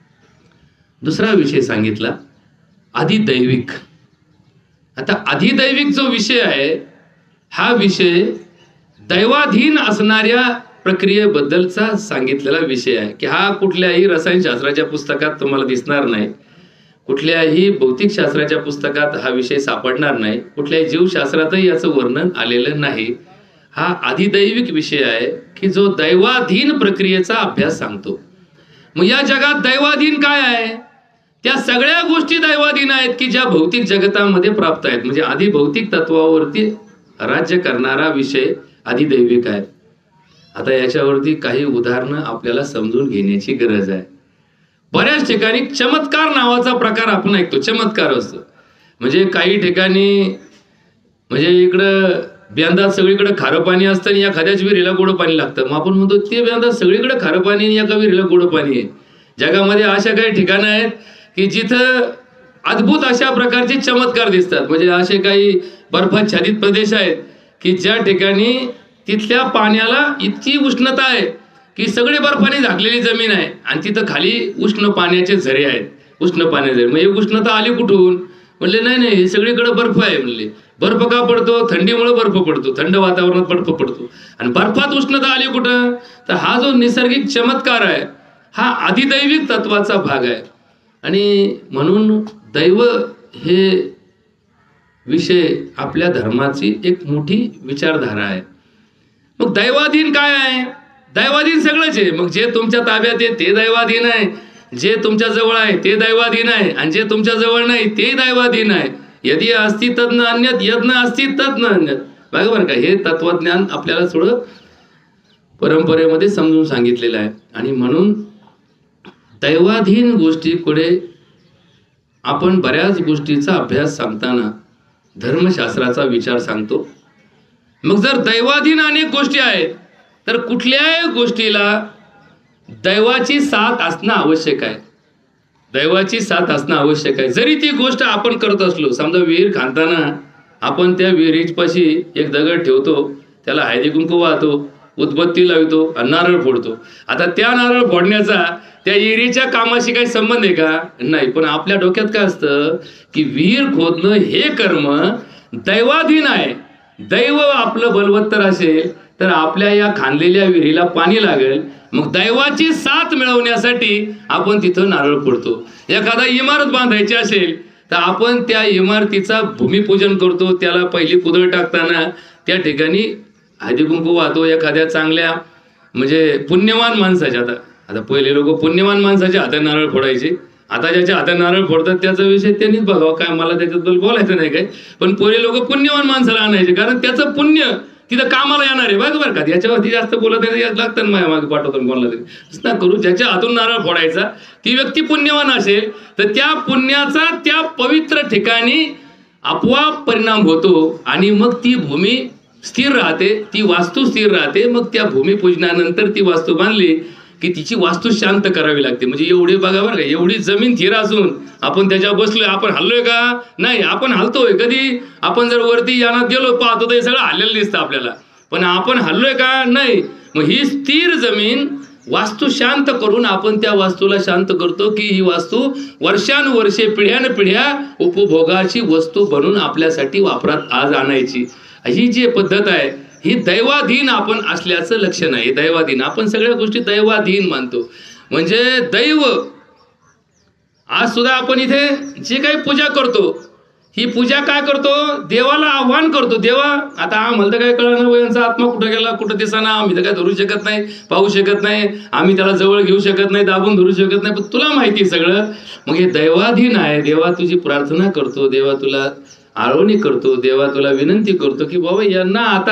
दुसरा विषय सांगितला अधिदैविक. आता अधिदैविक जो विषय आहे हा विषय दैवाधीन असणाऱ्या प्रक्रियेबद्दलचा सांगितलेला विषय आहे की हा कुठल्याही रसायनशास्त्राच्या पुस्तकात तुम्हाला दिसणार नाही, कुठल्याही भौतिकशास्त्राच्या पुस्तकात हा विषय सापडणार नाही, कुठल्याही जीवशास्त्रातही याचं वर्णन आलेलं नाही. हा अधिदैविक विषय आहे की जो दैवाधीन प्रक्रियेचा अभ्यास सांगतो. मग या जगात दैवाधीन काय आहे? त्या सगळ्या गोष्टी दैवाधीन आहेत की ज्या भौतिक जगतामध्ये प्राप्त आहेत. म्हणजे अधिभौतिक तत्वावरती राज्य करणारा विषय अधिदैविक आहे. आता याच्यावरती काही उदाहरणं आपल्याला समजून घेण्याची गरज आहे. बऱ्याच ठिकाणी चमत्कार नावाचा प्रकार आपण ऐकतो. चमत्कार असतो म्हणजे काही ठिकाणी म्हणजे इकडं बेंदात सगळीकडे खारं पाणी असतं आणि एखाद्याच विहिरीला गोड पाणी लागतं. मग आपण म्हणतो ते बेंदात सगळीकडे खारं पाणी आणि एका विहिरीला गोड पाणी आहे. जगामध्ये अशा काही ठिकाणं आहेत की जिथं अद्भुत अशा प्रकारचे चमत्कार दिसतात. म्हणजे असे काही बर्फाच्छादित प्रदेश आहेत की ज्या ठिकाणी तिथल्या पाण्याला इतकी उष्णता आहे की सगळी बर्फाने झाकलेली जमीन आहे आणि तिथं खाली उष्ण पाण्याचे झरे आहेत. उष्ण पाण्याचे मग ही उष्णता आली कुठून? म्हणले नाही नाही हे सगळीकडे बर्फ आहे. म्हणले बर्फ का पडतो? थंडीमुळे बर्फ पडतो, थंड वातावरणात बर्फ पडतो. आणि बर्फात उष्णता आली कुठं? तर हा जो निसर्गिक चमत्कार आहे हा अधिदैविक तत्वाचा भाग आहे. आणि म्हणून दैव हे विषय आपल्या धर्माची एक मोठी विचारधारा आहे. मग दैवाधीन काय आहे? दैवाधीन सगळंच आहे. मग जे तुमच्या ताब्यात आहे ते दैवाधीन आहे, जे तुमच्या जवळ आहे ते दैवाधीन आहे, आणि जे तुमच्या जवळ नाही ते दैवाधीन आहे. यदि अस्ति तद न अन्यत, यद न अस्ति तद न अन्यत. बरोबर का? हे तत्वज्ञान आपल्याला थोडं परंपरेमध्ये समजून सांगितलेलं आहे. आणि म्हणून दैवाधीन गोष्टीकडे आपण बऱ्याच गोष्टीचा अभ्यास सांगताना धर्मशास्त्राचा विचार सांगतो. मग जर दैवाधीन अनेक गोष्टी आहेत तर कुठल्याही गोष्टीला दैवाची साथ असणं आवश्यक आहे. दैवाची साथ असणं आवश्यक आहे. जरी ती गोष्ट आपण करत असलो, समजा विहीर खांदताना आपण त्या विहिरीपाशी एक दगड ठेवतो, त्याला हळदी कुंकू वाहतो, उदबत्ती लावतो आणि नारळ फोडतो. आता त्या नारळ फोडण्याचा त्या विहिरीच्या कामाशी काही संबंध आहे का? नाही. पण आपल्या डोक्यात काय असतं की विहीर खोदणं हे कर्म दैवाधीन आहे. दैव आपलं बलवत्तर असेल तर आपल्या या खांदलेल्या विहिरीला पाणी लागेल. मग दैवाची साथ मिळवण्यासाठी आपण तिथं नारळ फोडतो. एखादा इमारत बांधायची असेल तर आपण त्या इमारतीचा भूमिपूजन करतो. त्याला पहिली कुदळ टाकताना त्या ठिकाणी हळदी कुंकू वाहतो. एखाद्या चांगल्या म्हणजे पुण्यवान माणसाच्या, आता आता पहिले लोक पुण्यवान माणसाच्या हातात नारळ फोडायचे. आता ज्याच्या हातात नारळ फोडतात त्याचा विषय त्यांनीच बघावा. काय मला त्याच्याबद्दल बोलायचं नाही काय, पण पहिले लोक पुण्यवान माणसाला आणायचे कारण त्याचं पुण्य तिथं कामाला येणार आहे. बघ बरं का? याच्यावरती जास्त बोलत लागतं ना, माझ्या मागे पाठवतो कोणाला तरी ना करू. ज्याच्या हातून नारळ फोडायचा ती व्यक्ती पुण्यवान असेल तर त्या पुण्याचा त्या पवित्र ठिकाणी आपोआप परिणाम होतो आणि मग ती भूमी स्थिर राहते, ती वास्तू स्थिर राहते. मग त्या भूमिपूजनानंतर ती वास्तू बांधली की तिची वास्तू शांत करावी लागते. म्हणजे एवढे बघा बरं का, एवढी जमीन स्थिर असून आपण त्याच्यावर बसलोय, आपण हल्लोय का? नाही. आपण हलतोय कधी? आपण जर वरती यानात गेलो पाहतो तर हे सगळं हल्लेलं दिसतं आपल्याला, पण आपण हल्लोय का? नाही. मग ही स्थिर जमीन वास्तू शांत करून आपण त्या वास्तूला शांत करतो की ही वास्तू वर्षानुवर्षे पिढ्यान पिढ्या उपभोगाची वस्तू बनून आपल्यासाठी वापरात आज आणायची. ही जी पद्धत आहे ही दैवाधीन आपण असल्याचं लक्षण आहे. दैवाधीन आपण सगळ्या गोष्टी दैवाधीन मानतो. म्हणजे दैव आज सुद्धा आपण इथे जे काही पूजा करतो ही पूजा काय करतो? देवाला आव्हान करतो. देवा आता आम्हाला तर काय कळलं ना, यांचा आत्मा कुठं गेला, कुठं दिसाना, आम्ही तर काय धरू शकत नाही, पाहू शकत नाही, आम्ही त्याला जवळ घेऊ शकत नाही, दाबून धरू शकत नाही, पण तुला माहिती सगळं. मग हे दैवाधीन आहे. देवा तुझी प्रार्थना करतो, देवा तुला आळवणी करतो, देवा तुला विनंती करतो की बाबा यांना आता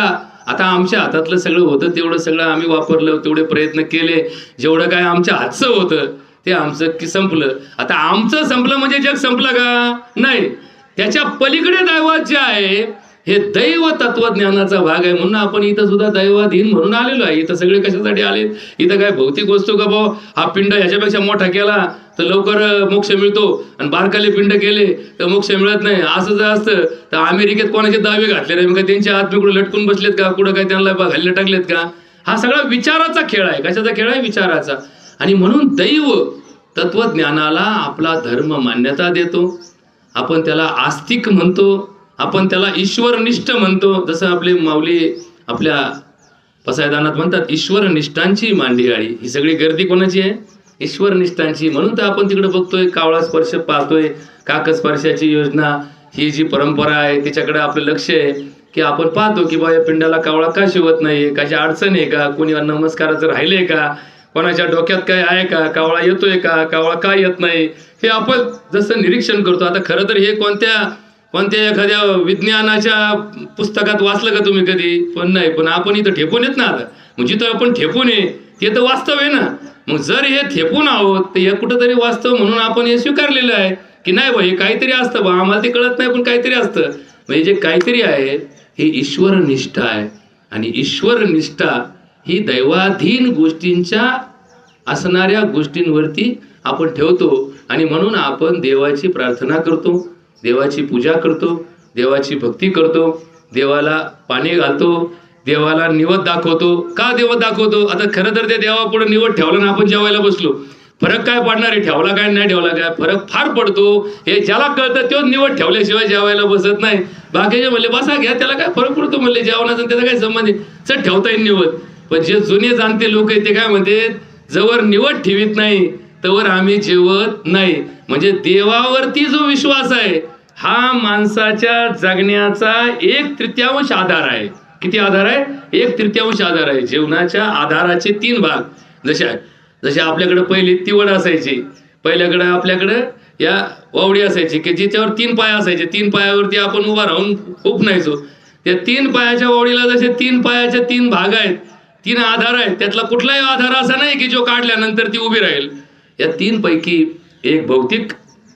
आता आमच्या हातातलं सगळं होतं तेवढं सगळं आम्ही वापरलं, तेवढे प्रयत्न केले, जेवढं काय आमच्या हातचं होतं ते आमचं की संपलं. आता आमचं संपलं म्हणजे जग संपलं का? नाही. त्याच्या पलीकडे दैवात जे आहे हे दैव तत्वज्ञानाचा भाग आहे. म्हणून आपण इथं सुद्धा दैवाधीन म्हणून आलेलो आहे. इथं सगळे कशासाठी आले? इथं काय भौतिक वस्तू का भाऊ हा पिंड ह्याच्यापेक्षा मोठा केला तर लवकर मोक्ष मिळतो आणि बारकाले पिंड केले तर मोक्ष मिळत नाही, असं जर असतं तर अमेरिकेत कोणाचे दावे घातले नाही का? त्यांचे हात मी कुठं लटकून बसलेत का? कुठं काय त्यांना घालले टाकलेत का? हा सगळा विचाराचा खेळ आहे. कशाचा खेळ आहे? विचाराचा. आणि म्हणून दैव तत्वज्ञानाला आपला धर्म मान्यता देतो. आपण त्याला आस्तिक म्हणतो, आपण त्याला ईश्वरनिष्ठ म्हणतो. जसं आपले माऊली आपल्या पसायदानात म्हणतात, ईश्वरनिष्ठांची मांडियाळी. ही सगळी गर्दी कोणाची आहे? ईश्वरनिष्ठांची. म्हणून तर आपण तिकडे बघतोय, कावळा स्पर्श पाहतोय, काक स्पर्शाची योजना, ही जी परंपरा आहे तिच्याकडे आपलं लक्ष आहे की आपण पाहतो की बा या पिंडाला कावळा का शिवत नाही, कशी अडचण आहे का, कोणी नमस्काराचं राहिलंय का, कोणाच्या डोक्यात काय आहे का, कावळा येतोय का, कावळा का येत नाही, हे आपण जसं निरीक्षण करतो. आता खरं तर हे कोणत्या कोणत्या एखाद्या विज्ञानाच्या पुस्तकात वाचलं का तुम्ही कधी? पण नाही. पण आपण इथं ठेपून येत ना. आता म्हणजे तर आपण ठेपून आहे ते तर वास्तव आहे ना. मग जर हे ठेपून आहोत तर हे कुठंतरी वास्तव म्हणून आपण हे स्वीकारलेलं आहे की नाही बा हे काहीतरी असतं बा, आम्हाला ते कळत नाही पण काहीतरी असतं. म्हणजे जे काहीतरी आहे हे ईश्वरनिष्ठा आहे. आणि ईश्वरनिष्ठा ही दैवाधीन गोष्टींच्या असणाऱ्या गोष्टींवरती आपण ठेवतो. आणि म्हणून आपण देवाची प्रार्थना करतो, देवाची पूजा करतो, देवाची भक्ती करतो, देवाला पाणी घालतो, देवाला निवद दाखवतो. का निवद दाखवतो? आता खरं तर ते देवा पुढे निवद ठेवला ना आपण जेवायला बसलो, फरक काय पडणार आहे? ठेवला काय नाही ठेवला काय फरक फार पडतो. हे ज्याला कळतं तोच निवड ठेवल्याशिवाय जेवायला बसत नाही. बाकीचे म्हणले बसा घ्या, त्याला काय फरक पडतो म्हणले जेवणाचा, त्याचा काय संबंध आहे, चल ठेवता येईल निवड. पण जे जुने जाणते लोक आहेत ते काय म्हणते, जवळ निवड ठेवीत नाही तवर आम्ही जेवत नाही. म्हणजे देवावरती जो विश्वास आहे हा माणसाच्या जगण्याचा एक तृतीयांश आधार आहे. किती आधार आहे? एक तृतीयांश आधार आहे. जीवनाच्या आधाराचे तीन भाग जसे जसे आपल्याकडे पहिली तिवड असायची, पहिल्याकडे आपल्याकडे या वावडी असायची की जिच्यावर तीन पाय असायचे, तीन पायावरती आपण उभा राहून उपनायचो. त्या तीन पायाच्या वावडीला जसे तीन पायाचे तीन भाग आहेत, तीन आधार आहेत, त्यातला कुठलाही आधार असा नाही की जो काढल्यानंतर ती उभी राहील. या तीन पैकी एक भौतिक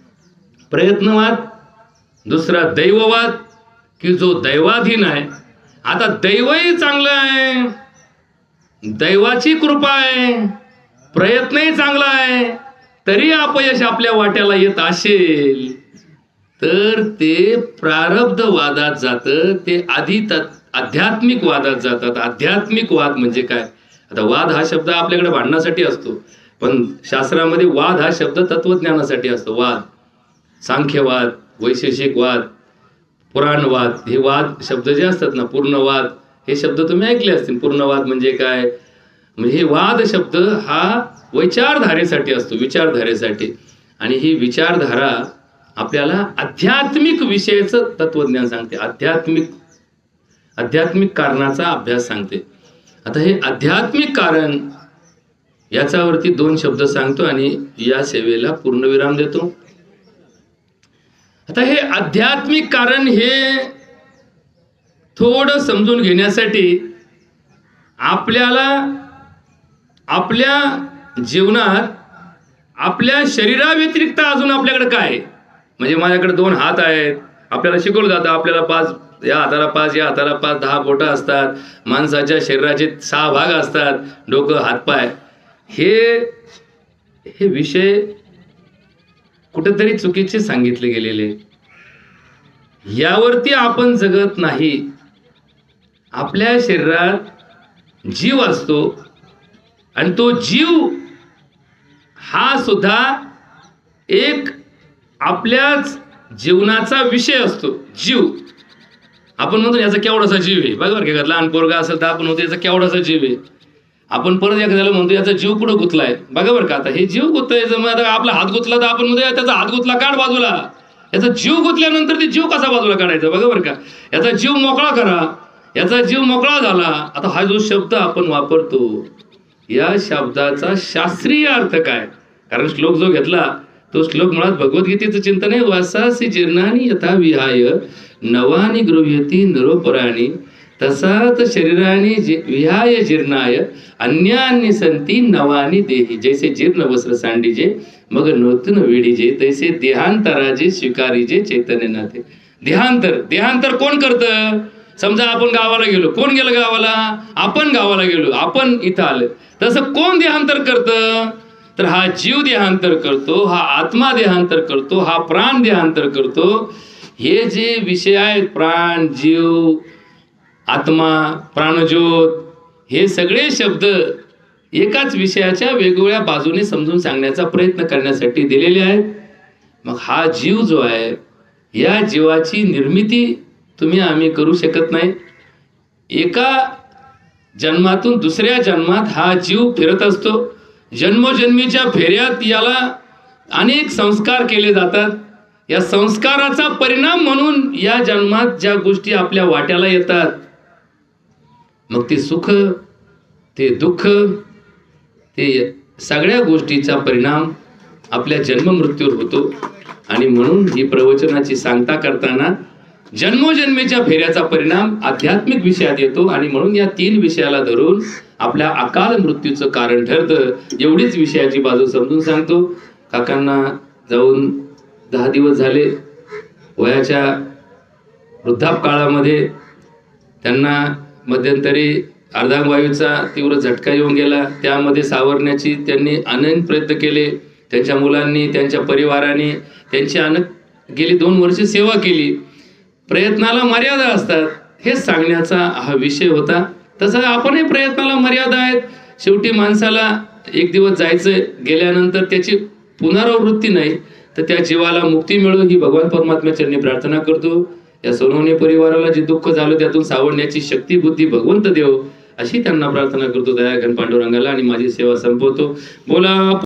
प्रयत्नवाद, दुसरा दैववाद की जो दैवाधीन आहे. आता दैवही चांगलं आहे, दैवाची कृपा आहे, प्रयत्नही चांगला आहे, तरी अपयश आपल्या वाट्याला येत असेल तर ते प्रारब्धवादात जातं. ते आधी आध्यात्मिक वादात जातात. आध्यात्मिक वाद म्हणजे काय? आता वाद हा शब्द आपल्याकडे भांडण्यासाठी असतो, पण शास्त्रामध्ये वाद हा शब्द तत्वज्ञानासाठी असतो. वाद, सांख्यवाद, वैशेषिक वाद, पुराणवाद, हे वाद शब्द जे असतात ना, पूर्णवाद हे शब्द तुम्ही ऐकले असतील. पूर्णवाद म्हणजे काय? म्हणजे हे वाद शब्द हा विचारधारेसाठी असतो, विचारधारेसाठी. आणि ही विचारधारा आपल्याला आध्यात्मिक विषयाचं तत्वज्ञान सांगते, आध्यात्मिक आध्यात्मिक कारणाचा अभ्यास सांगते. आता हे आध्यात्मिक कारण याच्यावरती दोन शब्द सांगतो आणि या सेवेला पूर्णविराम देतो. आता हे आध्यात्मिक कारण हे थोडं समजून घेण्यासाठी आपल्याला आपल्या जीवनात आपल्या शरीराव्यतिरिक्त अजून आपल्याकडे काय, म्हणजे माझ्याकडे दोन हात आहेत, आपल्याला शिकवलं जातं आपल्याला पाच, या हाताला पाच, या हाताला पाच, दहा बोटं असतात. माणसाच्या शरीराचे सहा भाग असतात, डोकं, हातपाय. हे हे विषय कुठेतरी चुकीचे सांगितले गेलेले. यावरती आपण जगत नाही. आपल्या शरीरात जीव असतो आणि तो जीव हा सुद्धा एक आपल्याच जीवनाचा विषय असतो. जीव आपण म्हणतो याचा केवढासा जीव आहे, बरोबर का? लहान पोरगा असेल तर आपण म्हणतो याचा केवढासा जीव आहे. आपण परत एखाद्याला म्हणतो याचा जीव कुठं गुतलाय, बघा बरं का? आता हे जीव गुतलाय, आपला हात गुतला तर आपण म्हणतो त्याचा हात गुतला, काढ बाजूला. याचा जीव गुतल्यानंतर ते जीव कसा बाजूला काढायचा, बघा बरं का? याचा जीव मोकळा करा, याचा जीव मोकळा झाला. आता हा जो शब्द आपण वापरतो या शब्दाचा शास्त्रीय अर्थ काय? कारण श्लोक जो घेतला तो श्लोक मुळात भगवद्गीतेचं चिंतन आहे. वासासी जीर्णानी यथा विहाय नवानी गृह्यती नरोपराणी तसाच शरीराने विहाय जीर्णाय अन्यान्य संती नवानी देही, जैसे जीर्ण वस्त्र सांडीजे मग नूतन विडीजे, तैसे देहांतराजे स्वीकारीजे चैतन्य नाथे. देहांतर, देहांतर कोण करतं? समजा आपण गावाला गेलो, कोण गेलं गावाला? आपण गावाला गेलो, आपण इथं आलं. तसं कोण देहांतर करतं? तर हा जीव देहांतर करतो, हा आत्मा देहांतर करतो, हा प्राण देहांतर करतो. हे जे विषय आहेत, प्राण, जीव, आत्मा, प्राणज्योत, हे सगळे शब्द एकाच विषयाच्या वेगवेगळ्या बाजूने समजून सांगण्याचा प्रयत्न करण्यासाठी दिलेले आहेत. मग हा जीव जो आहे, या जीवाची निर्मिती तुम्ही आम्ही करू शकत नाही. एका जन्मातून दुसऱ्या जन्मात हा जीव फिरत असतो. जन्मोजन्मीच्या फेऱ्यात याला अनेक संस्कार केले जातात. या संस्काराचा परिणाम म्हणून या जन्मात ज्या गोष्टी आपल्या वाट्याला येतात, मग ते सुख, ते दुःख, ते सगळ्या गोष्टीचा परिणाम आपल्या जन्ममृत्यूवर होतो. आणि म्हणून ही प्रवचनाची सांगता करताना जन्मोजन्मीच्या फेऱ्याचा परिणाम आध्यात्मिक विषयात येतो. आणि म्हणून या तीन विषयाला धरून आपल्या अकाल मृत्यूचं कारण ठरतं. एवढीच विषयाची बाजू समजून सांगतो. काकांना जाऊन दहा दिवस झाले. वयाच्या वृद्धापकाळामध्ये त्यांना मध्यंतरी अर्धांगवायूचा तीव्र झटका येऊन गेला. त्यामध्ये सावरण्याची त्यांनी अनेक प्रयत्न केले. त्यांच्या मुलांनी, त्यांच्या परिवाराने त्यांची अनेक गेली दोन वर्ष सेवा केली. प्रयत्नाला मर्यादा असतात, हे सांगण्याचा हा विषय होता. तसं आपणही प्रयत्नाला मर्यादा आहेत. शेवटी माणसाला एक दिवस जायचं, गेल्यानंतर त्याची पुनरावृत्ती नाही, तर त्या जीवाला मुक्ती मिळो ही भगवान परमात्म्याचरणी प्रार्थना करतो. या सोनवणे परिवाराला जे दुःख झालं त्यातून सावरण्याची शक्ती बुद्धी भगवंत देव, अशी त्यांना प्रार्थना करतो दयाघन पांडुरंगाला. आणि माझी सेवा संपवतो. बोला